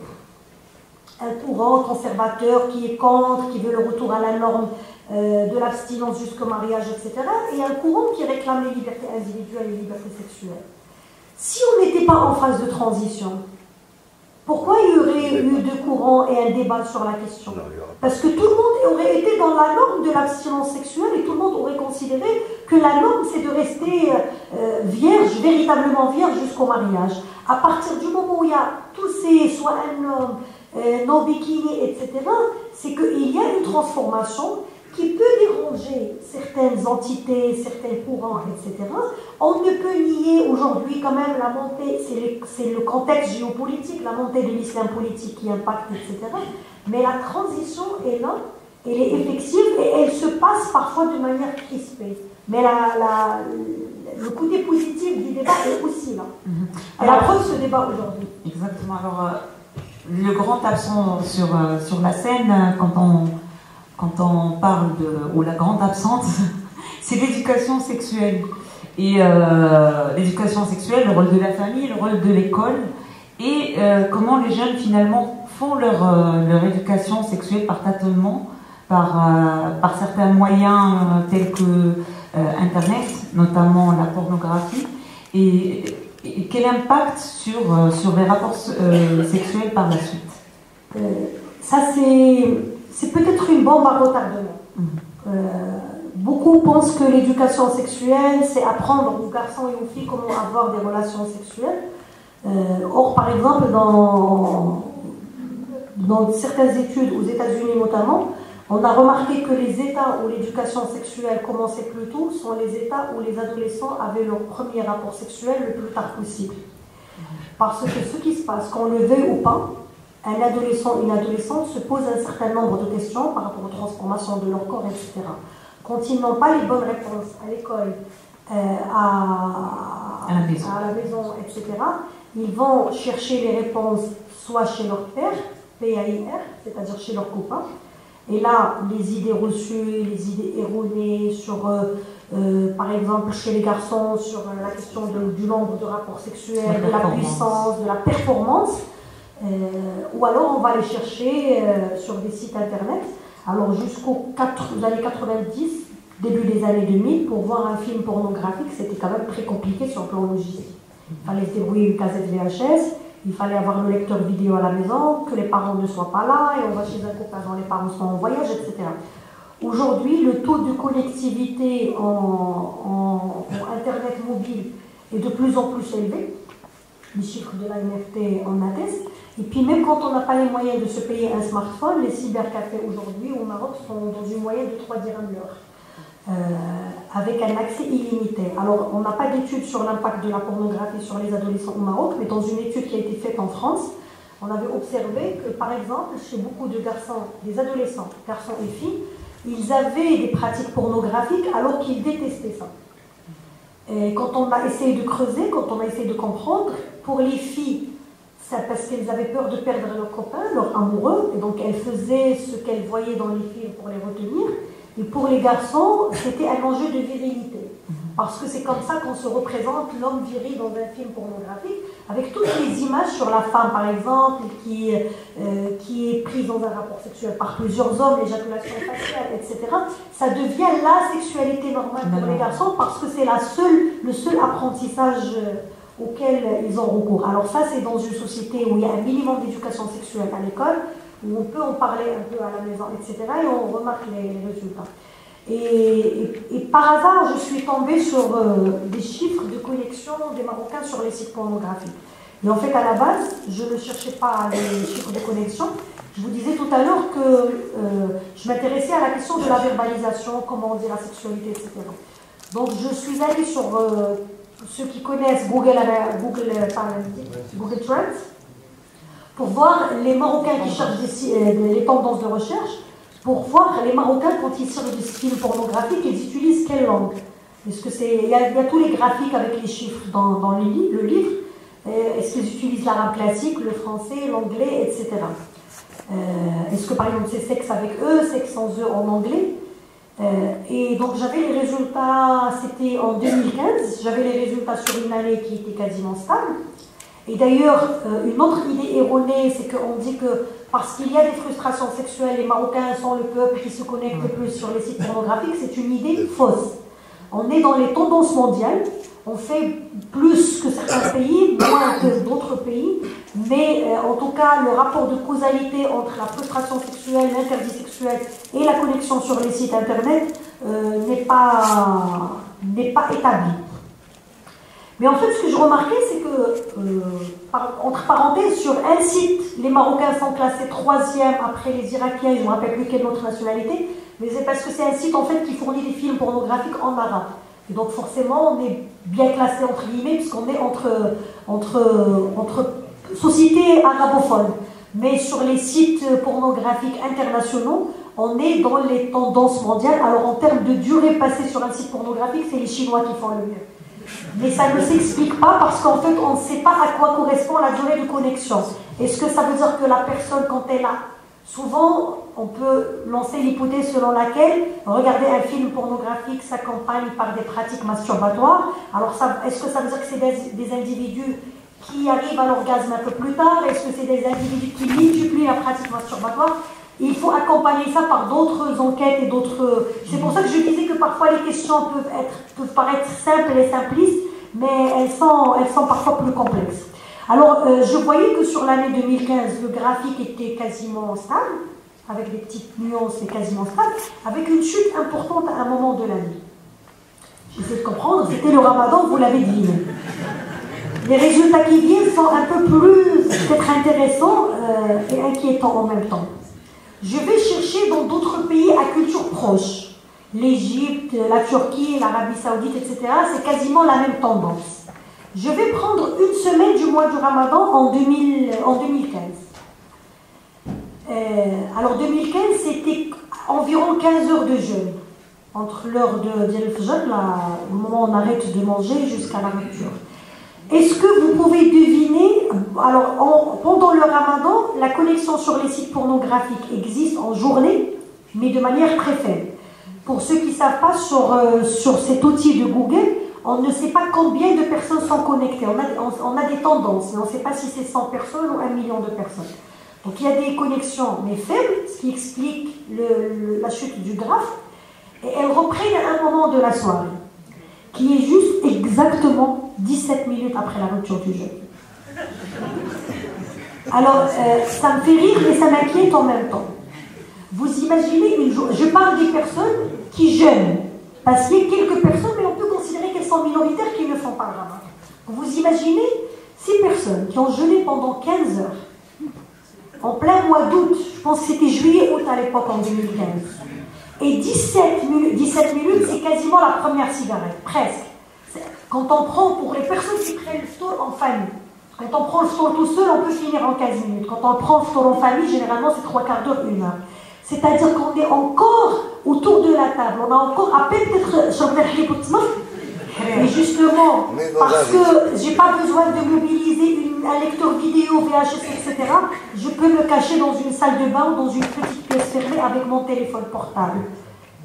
un courant conservateur qui est contre, qui veut le retour à la norme euh, de l'abstinence jusqu'au mariage, et cetera, et un courant qui réclame les libertés individuelles et les libertés sexuelles. Si on n'était pas en phase de transition, pourquoi il y aurait eu deux courants et un débat sur la question? Parce que tout le monde aurait été dans la norme de l'abstinence sexuelle et tout le monde aurait considéré que la norme, c'est de rester euh, vierge, véritablement vierge jusqu'au mariage. À partir du moment où il y a tous ces, soit un homme, euh, non bikini, et cetera, c'est qu'il y a une transformation qui peut déranger certaines entités, certains courants, et cetera. On ne peut nier aujourd'hui quand même la montée, c'est le, le contexte géopolitique, la montée de l'islam politique qui impacte, et cetera. Mais la transition est là, elle est effective et elle se passe parfois de manière crispée. Mais la, la, le côté positif du débat est aussi là. Mm-hmm. Et la preuve, ce débat aujourd'hui. Exactement. Alors, euh, le grand absent sur, euh, sur la scène, quand on, quand on parle de, ou la grande absente, c'est l'éducation sexuelle. Et euh, l'éducation sexuelle, le rôle de la famille, le rôle de l'école, et euh, comment les jeunes finalement font leur, euh, leur éducation sexuelle par tâtonnement, par, euh, par certains moyens euh, tels que euh, Internet, notamment la pornographie, et, et quel impact sur, euh, sur les rapports euh, sexuels par la suite. euh, Ça, c'est peut-être une bombe à retardement. Mmh. Euh, beaucoup pensent que l'éducation sexuelle, c'est apprendre aux garçons et aux filles comment avoir des relations sexuelles. Euh, or, par exemple, dans, dans certaines études, aux États-Unis notamment, on a remarqué que les États où l'éducation sexuelle commençait plus tôt sont les États où les adolescents avaient leur premier rapport sexuel le plus tard possible. Parce que ce qui se passe, qu'on le veuille ou pas, un adolescent ou une adolescente se pose un certain nombre de questions par rapport aux transformations de leur corps, et cetera. Quand ils n'ont pas les bonnes réponses à l'école, euh, à, à, la maison. à la maison, et cetera, ils vont chercher les réponses soit chez leur père, P A I R, c'est-à-dire chez leur copain. Et là, les idées reçues, les idées erronées sur, euh, euh, par exemple, chez les garçons, sur euh, la question de, du nombre de rapports sexuels, de la puissance, de la performance, euh, ou alors on va les chercher euh, sur des sites internet. Alors jusqu'aux années quatre-vingt-dix, début des années deux mille, pour voir un film pornographique, c'était quand même très compliqué sur le plan logistique. Il fallait se débrouiller une cassette V H S, il fallait avoir le lecteur vidéo à la maison, que les parents ne soient pas là, et on va chez un copain quand les parents sont en voyage, et cetera. Aujourd'hui, le taux de connectivité en, en, en Internet mobile est de plus en plus élevé. Les chiffres de la N F T en attestent. Et puis même quand on n'a pas les moyens de se payer un smartphone, les cybercafés aujourd'hui au Maroc sont dans une moyenne de trois dirhams l'heure. Euh, avec un accès illimité. Alors, on n'a pas d'études sur l'impact de la pornographie sur les adolescents au Maroc, mais dans une étude qui a été faite en France, on avait observé que, par exemple, chez beaucoup de garçons, des adolescents, garçons et filles, ils avaient des pratiques pornographiques alors qu'ils détestaient ça. Et quand on a essayé de creuser, quand on a essayé de comprendre, pour les filles, c'est parce qu'elles avaient peur de perdre leurs copains, leurs amoureux, et donc elles faisaient ce qu'elles voyaient dans les films pour les retenir. Et pour les garçons, c'était un enjeu de virilité. Parce que c'est comme ça qu'on se représente l'homme viril dans un film pornographique, avec toutes les images sur la femme, par exemple, qui, euh, qui est prise dans un rapport sexuel par plusieurs hommes, l'éjaculation faciale, et cetera. Ça devient la sexualité normale pour les garçons parce que c'est la seule, le seul apprentissage auquel ils ont recours. Alors ça, c'est dans une société où il y a un minimum d'éducation sexuelle à l'école, où on peut en parler un peu à la maison, et cetera. Et on remarque les, les résultats. Et, et, et par hasard, je suis tombée sur euh, des chiffres de connexion des Marocains sur les sites pornographiques. Et en fait, à la base, je ne cherchais pas les chiffres de connexion. Je vous disais tout à l'heure que euh, je m'intéressais à la question de la verbalisation, comment on dit la sexualité, et cetera. Donc, je suis allée sur euh, ceux qui connaissent Google, Google, Google Trends pour voir les Marocains qui cherchent des, les tendances de recherche. Pour voir les Marocains, quand ils sortent des films pornographiques, ils utilisent quelle langue? Est-ce que c'est, il y, a, il y a tous les graphiques avec les chiffres dans, dans le, li, le livre. Est-ce qu'ils utilisent l'arabe classique, le français, l'anglais, et cetera. Euh, est-ce que par exemple c'est sexe avec eux, sexe sans eux en anglais? euh, Et donc j'avais les résultats, c'était en deux mille quinze, j'avais les résultats sur une année qui était quasiment stable. Et d'ailleurs, euh, une autre idée erronée, c'est qu'on dit que parce qu'il y a des frustrations sexuelles, les Marocains sont le peuple qui se connecte le plus sur les sites pornographiques, c'est une idée fausse. On est dans les tendances mondiales, on fait plus que certains pays, moins que d'autres pays, mais euh, en tout cas, le rapport de causalité entre la frustration sexuelle, l'interdit sexuel et la connexion sur les sites internet euh, n'est pas, n'est pas établi. Mais en fait, ce que je remarquais, c'est que, euh, par, entre parenthèses, sur un site, les Marocains sont classés troisième après les Irakiens, je ne me rappelle plus quelle autre nationalité, mais c'est parce que c'est un site en fait qui fournit des films pornographiques en arabe. Et donc forcément, on est bien classé entre guillemets, puisqu'on est entre, entre, entre sociétés arabophones. Mais sur les sites pornographiques internationaux, on est dans les tendances mondiales. Alors en termes de durée passée sur un site pornographique, c'est les Chinois qui font le mieux. Mais ça ne s'explique pas parce qu'en fait, on ne sait pas à quoi correspond la durée de connexion. Est-ce que ça veut dire que la personne, quand elle a... Souvent, on peut lancer l'hypothèse selon laquelle regarder un film pornographique s'accompagne par des pratiques masturbatoires. Alors, est-ce que ça veut dire que c'est des, des individus qui arrivent à l'orgasme un peu plus tard? Est-ce que c'est des individus qui multiplient la pratique masturbatoire? Il faut accompagner ça par d'autres enquêtes et d'autres... C'est pour ça que je disais que parfois les questions peuvent, être, peuvent paraître simples et simplistes, mais elles sont, elles sont parfois plus complexes. Alors, euh, je voyais que sur l'année deux mille quinze, le graphique était quasiment stable, avec des petites nuances, mais quasiment stable, avec une chute importante à un moment de l'année. J'essaie de comprendre, c'était le Ramadan, vous l'avez dit. Les résultats qui viennent sont un peu plus, peut-être intéressants euh, et inquiétants en même temps. Je vais chercher dans d'autres pays à culture proche. L'Égypte, la Turquie, l'Arabie Saoudite, et cetera. C'est quasiment la même tendance. Je vais prendre une semaine du mois du Ramadan en, deux mille, en deux mille quinze. Euh, alors deux mille quinze, c'était environ quinze heures de jeûne. Entre l'heure de Djel Fajr, au moment où on arrête de manger, jusqu'à la rupture. Est-ce que vous pouvez deviner, alors en, pendant le Ramadan, la connexion sur les sites pornographiques existe en journée, mais de manière très faible. Pour ceux qui ne savent pas, sur, euh, sur cet outil de Google, on ne sait pas combien de personnes sont connectées. On a, on, on a des tendances, mais on ne sait pas si c'est cent personnes ou un million de personnes. Donc il y a des connexions, mais faibles, ce qui explique le, le, la chute du graphe, et elles reprennent à un moment de la soirée, qui est juste exactement dix-sept minutes après la rupture du jeûne. Alors, euh, ça me fait rire et ça m'inquiète en même temps. Vous imaginez une journée, je parle des personnes qui jeûnent, parce qu'il y a quelques personnes, mais on peut considérer qu'elles sont minoritaires qui ne font pas le ramadan. Vous imaginez ces personnes qui ont jeûné pendant quinze heures, en plein mois d'août, je pense que c'était juillet-août à l'époque en deux mille quinze, et dix-sept minutes, c'est quasiment la première cigarette, presque. Quand on prend, pour les personnes qui prennent le ftour en famille, quand on prend le ftour tout seul, on peut finir en quinze minutes. Quand on prend le ftour en famille, généralement c'est trois quarts d'heure, une heure. C'est-à-dire qu'on est encore autour de la table. On a encore à peine peut-être... Mais justement, parce que j'ai pas besoin de mobiliser une, un lecteur vidéo, V H S, et cetera, je peux me cacher dans une salle de bain ou dans une petite pièce fermée avec mon téléphone portable.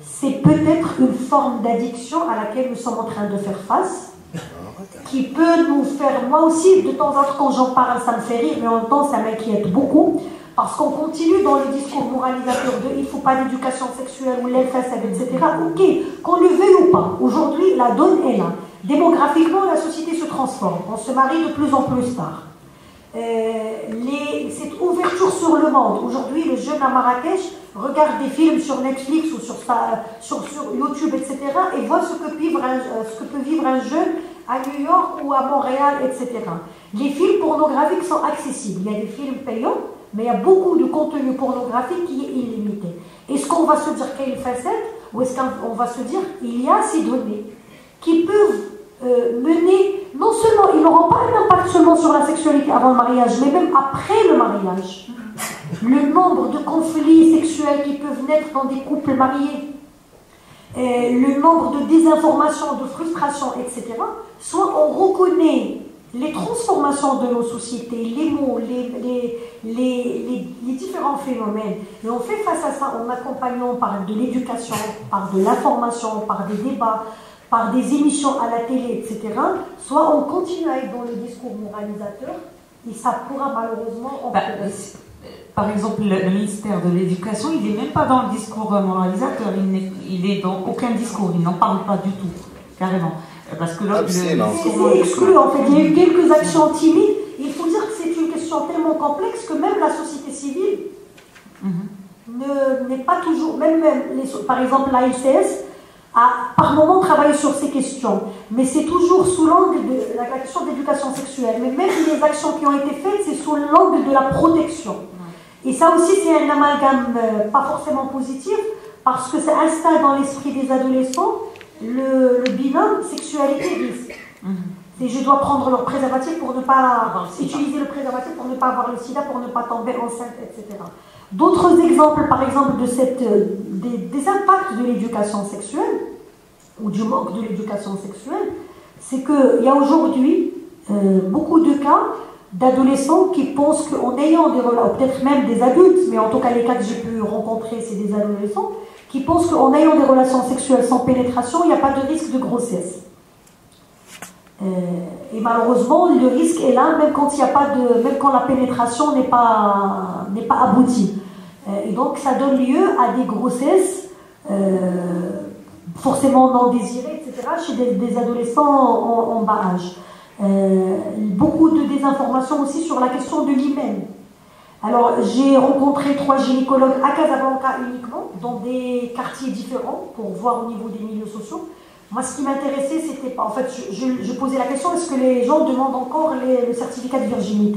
c'est peut-être une forme d'addiction à laquelle nous sommes en train de faire face, qui peut nous faire, moi aussi, de temps en temps, quand j'en parle, ça me fait rire, mais en même temps, ça m'inquiète beaucoup, parce qu'on continue dans le discours moralisateur de il ne faut pas d'éducation sexuelle ou l'infacette, et cetera. Ok, qu'on le veuille ou pas, aujourd'hui, la donne est là. Démographiquement, la société se transforme, on se marie de plus en plus tard. Euh, les, cette ouverture sur le monde, aujourd'hui, le jeune à Marrakech regarde des films sur Netflix ou sur, sa, sur, sur YouTube, et cetera, et voit ce que, vivre un, ce que peut vivre un jeune à New York ou à Montréal, et cetera. Les films pornographiques sont accessibles. Il y a des films payants, mais il y a beaucoup de contenu pornographique qui est illimité. Est-ce qu'on va se dire qu'il y a une facette, ou est-ce qu'on va se dire qu'il y a ces données qui peuvent euh, mener, non seulement, ils n'auront pas un impact seulement sur la sexualité avant le mariage, mais même après le mariage. Le nombre de conflits sexuels qui peuvent naître dans des couples mariés, euh, le nombre de désinformations, de frustrations, et cetera. Soit on reconnaît les transformations de nos sociétés, les mots, les, les, les, les, les différents phénomènes, et on fait face à ça en accompagnant par de l'éducation, par de l'information, par des débats, par des émissions à la télé, et cetera. Soit on continue à être dans le discours moralisateur, et ça pourra malheureusement... Bah, par exemple, le, le ministère de l'Éducation, il n'est même pas dans le discours moralisateur, il n'est dans aucun discours, il n'en parle pas du tout, carrément. Parce que là, c'est exclu en fait. Il y a eu quelques actions timides. Il faut dire que c'est une question tellement complexe que même la société civile mm-hmm. n'est pas toujours, même, même les, par exemple la L C S a par moment travaillé sur ces questions, mais c'est toujours sous l'angle de la question de l'éducation sexuelle. Mais même les actions qui ont été faites, c'est sous l'angle de la protection. Mm-hmm. Et ça aussi, c'est un amalgame euh, pas forcément positif, parce que ça installe dans l'esprit des adolescents Le, le binôme sexualité-risque. Mm-hmm. Je dois prendre le préservatif pour ne pas utiliser le préservatif pour ne pas avoir le sida, pour ne pas tomber enceinte, et cetera. D'autres exemples, par exemple, de cette, des, des impacts de l'éducation sexuelle ou du manque de l'éducation sexuelle, c'est qu'il y a aujourd'hui euh, beaucoup de cas d'adolescents qui pensent qu'en ayant des relations, peut-être même des adultes, mais en tout cas les cas que j'ai pu rencontrer, c'est des adolescents, qui pensent qu'en ayant des relations sexuelles sans pénétration, il n'y a pas de risque de grossesse. Euh, et malheureusement, le risque est là, même quand, il y a pas de, même quand la pénétration n'est pas, n'est pas aboutie. Euh, et donc, ça donne lieu à des grossesses euh, forcément non désirées, et cetera, chez des, des adolescents en, en bas âge. Euh, beaucoup de désinformations aussi sur la question de l'hymen. Alors, j'ai rencontré trois gynécologues à Casablanca uniquement, dans des quartiers différents, pour voir au niveau des milieux sociaux. Moi, ce qui m'intéressait, c'était pas... En fait, je, je, je posais la question, est-ce que les gens demandent encore les, le certificat de virginité?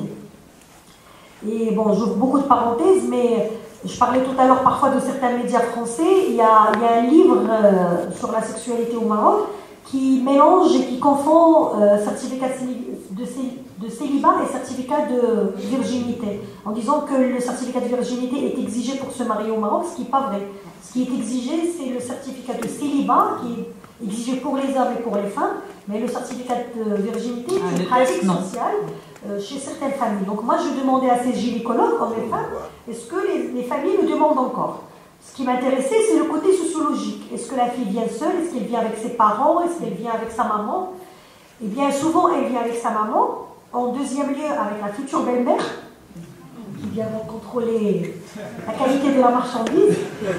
Et bon, j'ouvre beaucoup de parenthèses, mais je parlais tout à l'heure parfois de certains médias français. Il y a, il y a un livre euh, sur la sexualité au Maroc qui mélange et qui confond euh, certificat de, de célibat et certificat de virginité, en disant que le certificat de virginité est exigé pour se marier au Maroc, ce qui n'est pas vrai. Ce qui est exigé, c'est le certificat de célibat, qui est exigé pour les hommes et pour les femmes, mais le certificat de virginité est une pratique sociale euh, chez certaines familles. Donc moi, je demandais à ces gynécologues, comme les femmes, est-ce que les, les familles le demandent encore? Ce qui m'intéressait, c'est le côté sociologique. Est-ce que la fille vient seule? Est-ce qu'elle vient avec ses parents? Est-ce qu'elle vient avec sa maman? Eh bien, souvent, elle vient avec sa maman. En deuxième lieu, avec la future belle-mère, qui vient donc contrôler la qualité de la marchandise.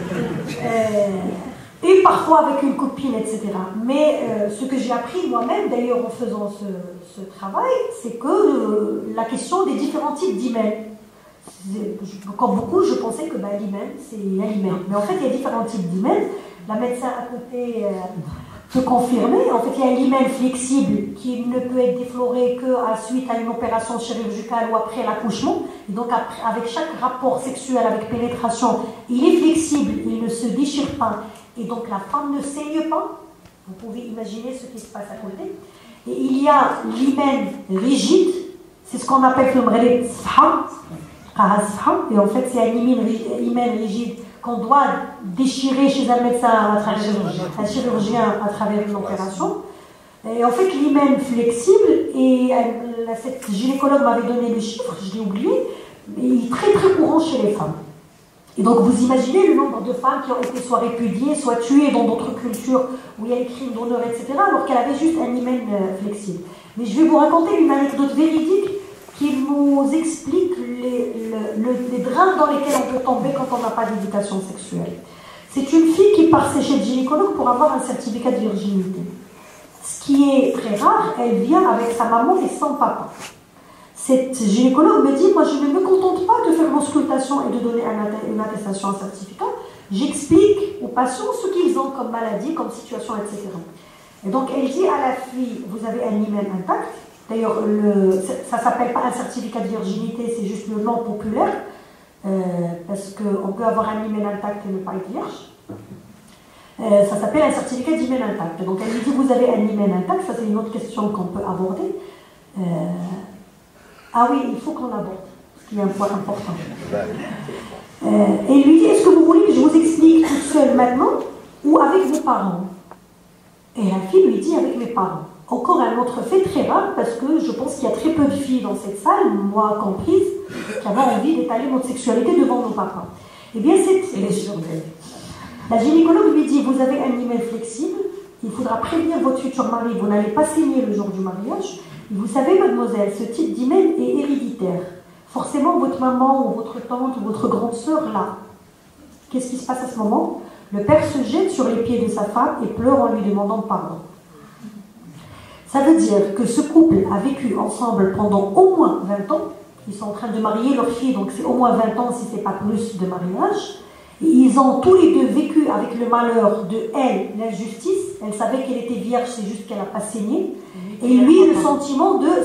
Euh, et parfois avec une copine, et cetera. Mais euh, ce que j'ai appris moi-même, d'ailleurs, en faisant ce, ce travail, c'est que euh, la question des différents types d'hymen. Comme beaucoup, je pensais que bah, l'hymen, c'est un hymen. Mais en fait, il y a différents types d'hymen. La médecin à côté euh, peut confirmer. En fait, il y a un hymen flexible qui ne peut être défloré qu'à suite à une opération chirurgicale ou après l'accouchement. Et donc, après, avec chaque rapport sexuel, avec pénétration, il est flexible, il ne se déchire pas. Et donc, la femme ne saigne pas. Vous pouvez imaginer ce qui se passe à côté. Et il y a l'hymen rigide. C'est ce qu'on appelle le mrelé sha. Et en fait, c'est un hymen rigide qu'on doit déchirer chez un médecin, à travers, un chirurgien à travers une opération. Et en fait, l'hymen flexible, et elle, cette gynécologue m'avait donné le chiffre, je l'ai oublié, mais il est très très courant chez les femmes. Et donc vous imaginez le nombre de femmes qui ont été soit répudiées, soit tuées dans d'autres cultures où il y a les crimes d'honneur, et cetera, alors qu'elle avait juste un hymen euh, flexible. Mais je vais vous raconter une anecdote véridique qui nous explique les, le, le, les drames dans lesquels on peut tomber quand on n'a pas d'éducation sexuelle. C'est une fille qui part chez le gynécologue pour avoir un certificat de virginité. Ce qui est très rare, elle vient avec sa maman et son papa. Cette gynécologue me dit, moi je ne me contente pas de faire l'auscultation et de donner une attestation, un certificat, j'explique aux patients ce qu'ils ont comme maladie, comme situation, et cetera. Et donc elle dit à la fille, vous avez un hymen intact, d'ailleurs ça ne s'appelle pas un certificat de virginité, c'est juste le nom populaire, euh, parce qu'on peut avoir un hymen intact et ne pas être vierge. Euh, ça s'appelle un certificat d'hymen intact. Donc elle lui dit, vous avez un hymen intact, ça c'est une autre question qu'on peut aborder. Euh, Ah oui, il faut qu'on aborde, ce qui est un point important. Euh, et il lui dit, est-ce que vous voulez que je vous explique toute seule maintenant ou avec vos parents? Et la fille lui dit, avec mes parents. Encore un autre fait très rare, parce que je pense qu'il y a très peu de filles dans cette salle, moi comprise, qui avaient envie d'étaler notre sexualité devant nos papas. Eh bien, c'est... La gynécologue lui dit, vous avez un hymen flexible, il faudra prévenir votre futur mari, vous n'allez pas saigner le jour du mariage. Vous savez, mademoiselle, ce type d'hymen est héréditaire. Forcément, votre maman ou votre tante ou votre grande sœur l'a. Qu'est-ce qui se passe à ce moment? Le père se jette sur les pieds de sa femme et pleure en lui demandant pardon. Ça veut dire que ce couple a vécu ensemble pendant au moins vingt ans. Ils sont en train de marier leur fille, donc c'est au moins vingt ans si ce n'est pas plus de mariage. Et ils ont tous les deux vécu avec le malheur de elle, l'injustice. Elle savait qu'elle était vierge, c'est juste qu'elle n'a pas saigné. Et lui, le sentiment de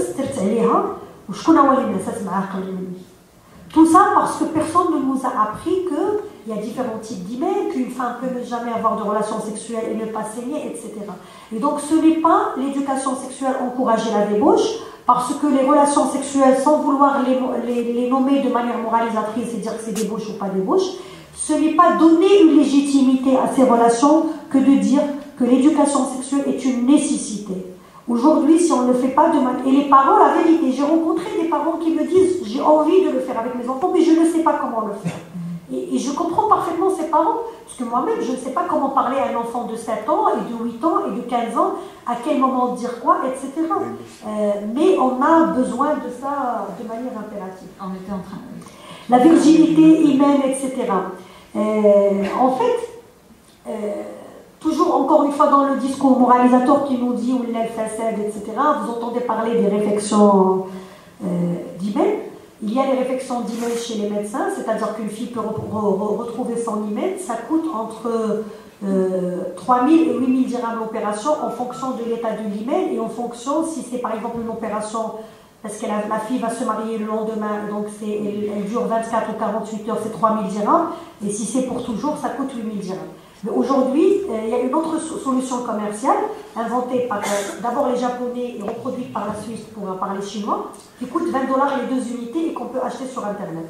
tout ça parce que personne ne nous a appris qu'il y a différents types d'hymen, qu'une femme peut ne jamais avoir de relations sexuelles et ne pas saigner, et cetera. Et donc ce n'est pas l'éducation sexuelle encourager la débauche, parce que les relations sexuelles, sans vouloir les, les, les nommer de manière moralisatrice et dire que c'est débauche ou pas débauche, ce n'est pas donner une légitimité à ces relations que de dire que l'éducation sexuelle est une nécessité. Aujourd'hui, si on ne le fait pas de manière... Et les parents, la vérité, j'ai rencontré des parents qui me disent « j'ai envie de le faire avec mes enfants, mais je ne sais pas comment le faire ». Et, et je comprends parfaitement ces parents, parce que moi-même, je ne sais pas comment parler à un enfant de sept ans, et de huit ans, et de quinze ans, à quel moment dire quoi, et cetera. Euh, mais on a besoin de ça de manière impérative. On était en train de... La virginité, hymen, et cetera. Euh, en fait... Euh, toujours, encore une fois, dans le discours moralisateur qui nous dit « ou l'el-fasad », et cetera, vous entendez parler des réflexions euh, d'hymen. Il y a les réflexions d'hymen chez les médecins, c'est-à-dire qu'une fille peut re re retrouver son hymen. Ça coûte entre euh, trois mille et huit mille dirhams l'opération en fonction de l'état de l'hymen et en fonction, si c'est par exemple une opération, parce que la, la fille va se marier le lendemain, donc elle, elle dure vingt-quatre ou quarante-huit heures, c'est trois mille dirhams, et si c'est pour toujours, ça coûte huit mille dirhams. Mais aujourd'hui, euh, il y a une autre solution commerciale inventée par euh, d'abord les Japonais et reproduite par la Suisse pour, euh, par les Chinois, qui coûte vingt dollars les deux unités et qu'on peut acheter sur Internet.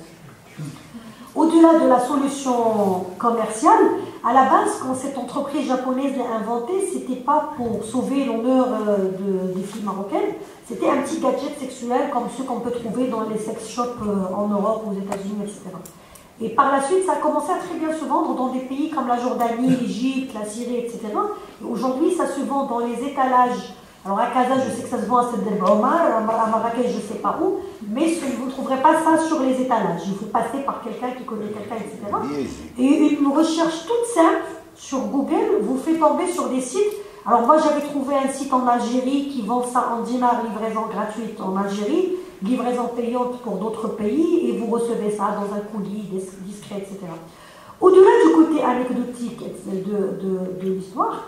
Au-delà de la solution commerciale, à la base, quand cette entreprise japonaise l'a inventée, ce n'était pas pour sauver l'honneur euh, de, des filles marocaines, c'était un petit gadget sexuel comme ceux qu'on peut trouver dans les sex shops euh, en Europe, aux États-Unis, et cetera. Et par la suite, ça a commencé à très bien se vendre dans des pays comme la Jordanie, l'Égypte, la Syrie, et cetera. Aujourd'hui, ça se vend dans les étalages. Alors à Casa, je sais que ça se vend à Sed El Omar, à Marrakech, je ne sais pas où, mais vous ne trouverez pas ça sur les étalages. Il faut passer par quelqu'un qui connaît quelqu'un, et cetera. Et une recherche toute simple sur Google vous fait tomber sur des sites. Alors moi, j'avais trouvé un site en Algérie qui vend ça en dinars, livraison gratuite en Algérie, livraison payante pour d'autres pays, et vous recevez ça dans un colis discret, et cetera. Au-delà du côté anecdotique de, de, de l'histoire,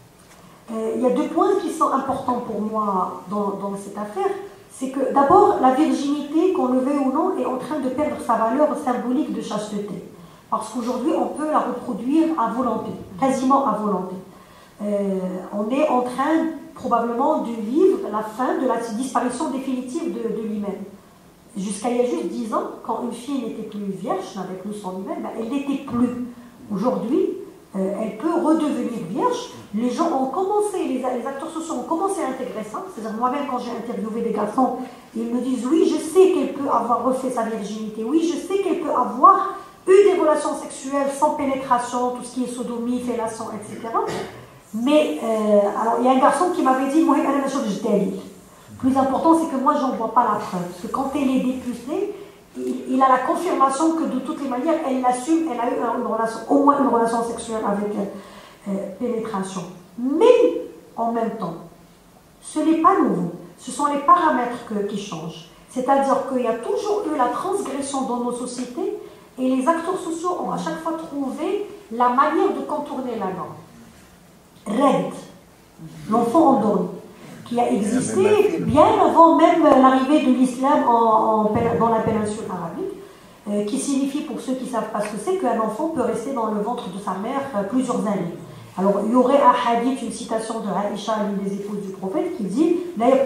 euh, il y a deux points qui sont importants pour moi dans, dans cette affaire. C'est que d'abord, la virginité, qu'on le veuille ou non, est en train de perdre sa valeur symbolique de chasteté. Parce qu'aujourd'hui, on peut la reproduire à volonté, quasiment à volonté. Euh, on est en train probablement de vivre la fin de la disparition définitive de, de l'hymen. Jusqu'à il y a juste dix ans, quand une fille n'était plus vierge, n'avait plus son hymen, ben, elle n'était plus. Aujourd'hui, euh, elle peut redevenir vierge. Les gens ont commencé, les, les acteurs sociaux ont commencé à intégrer ça. C'est-à-dire moi-même, quand j'ai interviewé des garçons, ils me disent oui, je sais qu'elle peut avoir refait sa virginité, oui, je sais qu'elle peut avoir eu des relations sexuelles sans pénétration, tout ce qui est sodomie, fellation, et cetera. Mais, euh, alors, il y a un garçon qui m'avait dit, moi, le plus important, c'est que moi, j'en vois pas la preuve. Parce que quand elle est dépucelée, il, il a la confirmation que de toutes les manières, elle l'assume, elle a eu une relation, au moins une relation sexuelle avec euh, pénétration. Mais, en même temps, ce n'est pas nouveau. Ce sont les paramètres que, qui changent. C'est-à-dire qu'il y a toujours eu la transgression dans nos sociétés et les acteurs sociaux ont à chaque fois trouvé la manière de contourner la norme. Règle, l'enfant endormi, qui a existé bien avant même l'arrivée de l'islam en, en, dans la péninsule arabique, euh, qui signifie, pour ceux qui ne savent pas ce que c'est, qu'un enfant peut rester dans le ventre de sa mère euh, plusieurs années. Alors, il y aurait un hadith, une citation de Aïcha, l'une des épouses du prophète, qui dit « Un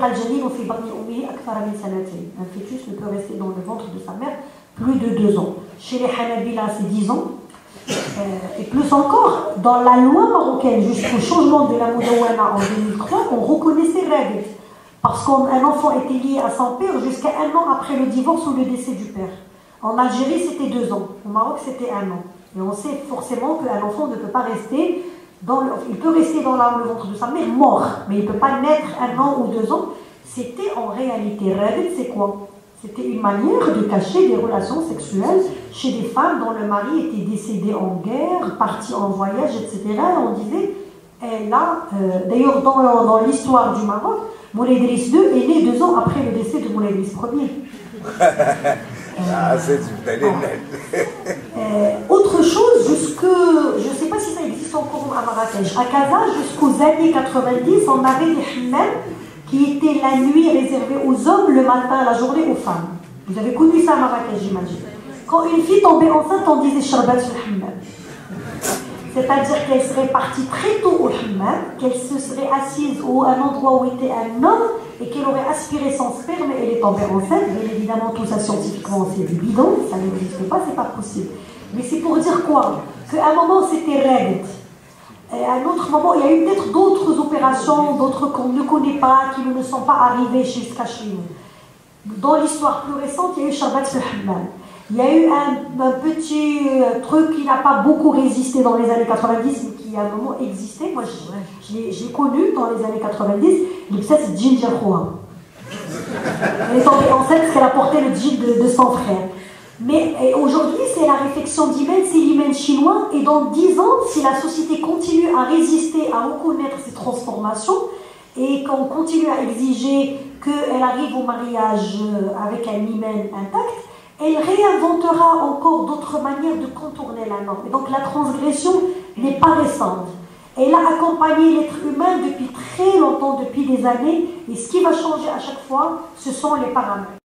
fœtus ne peut rester dans le ventre de sa mère plus de deux ans. » Chez les Hanabila, c'est dix ans. Euh, et plus encore, dans la loi marocaine, jusqu'au changement de la Moudawana en deux mille trois, on reconnaît ces règles. Parce qu'un enfant était lié à son père jusqu'à un an après le divorce ou le décès du père. En Algérie, c'était deux ans. Au Maroc, c'était un an. Et on sait forcément qu'un enfant ne peut pas rester, dans le, il peut rester dans la, le ventre de sa mère mort, mais il ne peut pas naître un an ou deux ans. C'était en réalité, règle, c'est quoi? C'était une manière de cacher des relations sexuelles chez des femmes dont le mari était décédé en guerre, parti en voyage, et cetera. On disait, elle a, euh, d'ailleurs dans, dans l'histoire du Maroc, Moulay Idriss deux est né deux ans après le décès de Moulay Idriss Ier. Ah, c'est euh, autre chose, jusque, je ne sais pas si ça existe encore à Marrakech, à Casa, jusqu'aux années quatre-vingt-dix, on avait des hammams qui étaient la nuit réservés aux hommes, le matin, la journée aux femmes. Vous avez connu ça à Marrakech, j'imagine. Quand une fille tombait enceinte, on disait Sharbat sur le hammam. C'est-à-dire qu'elle serait partie très tôt au hammam, qu'elle se serait assise à un endroit où était un homme et qu'elle aurait aspiré son sperme et elle est tombée enceinte. Bien évidemment, tout ça scientifiquement, c'est du bidon, ça n'existe pas, c'est pas possible. Mais c'est pour dire quoi? Qu'à un moment, c'était règle. Et à un autre moment, il y a eu peut-être d'autres opérations, d'autres qu'on ne connaît pas, qui ne sont pas arrivées jusqu'à chez nous. Dans l'histoire plus récente, il y a eu Sharbat le hammam. Il y a eu un, un petit truc qui n'a pas beaucoup résisté dans les années quatre-vingt-dix, mais qui à un moment existait. Moi, j'ai connu dans les années quatre-vingt-dix, l'Ibsès Ginger Khoa. Elle est tombée enceinte parce qu'elle a porté le djinn de, de son frère. Mais aujourd'hui, c'est la réflexion d'Imen, c'est l'Imen chinois, et dans dix ans, si la société continue à résister, à reconnaître ces transformations, et qu'on continue à exiger qu'elle arrive au mariage avec un Imen intact, elle réinventera encore d'autres manières de contourner la norme. Et donc la transgression n'est pas récente. Elle a accompagné l'être humain depuis très longtemps, depuis des années, et ce qui va changer à chaque fois, ce sont les paramètres.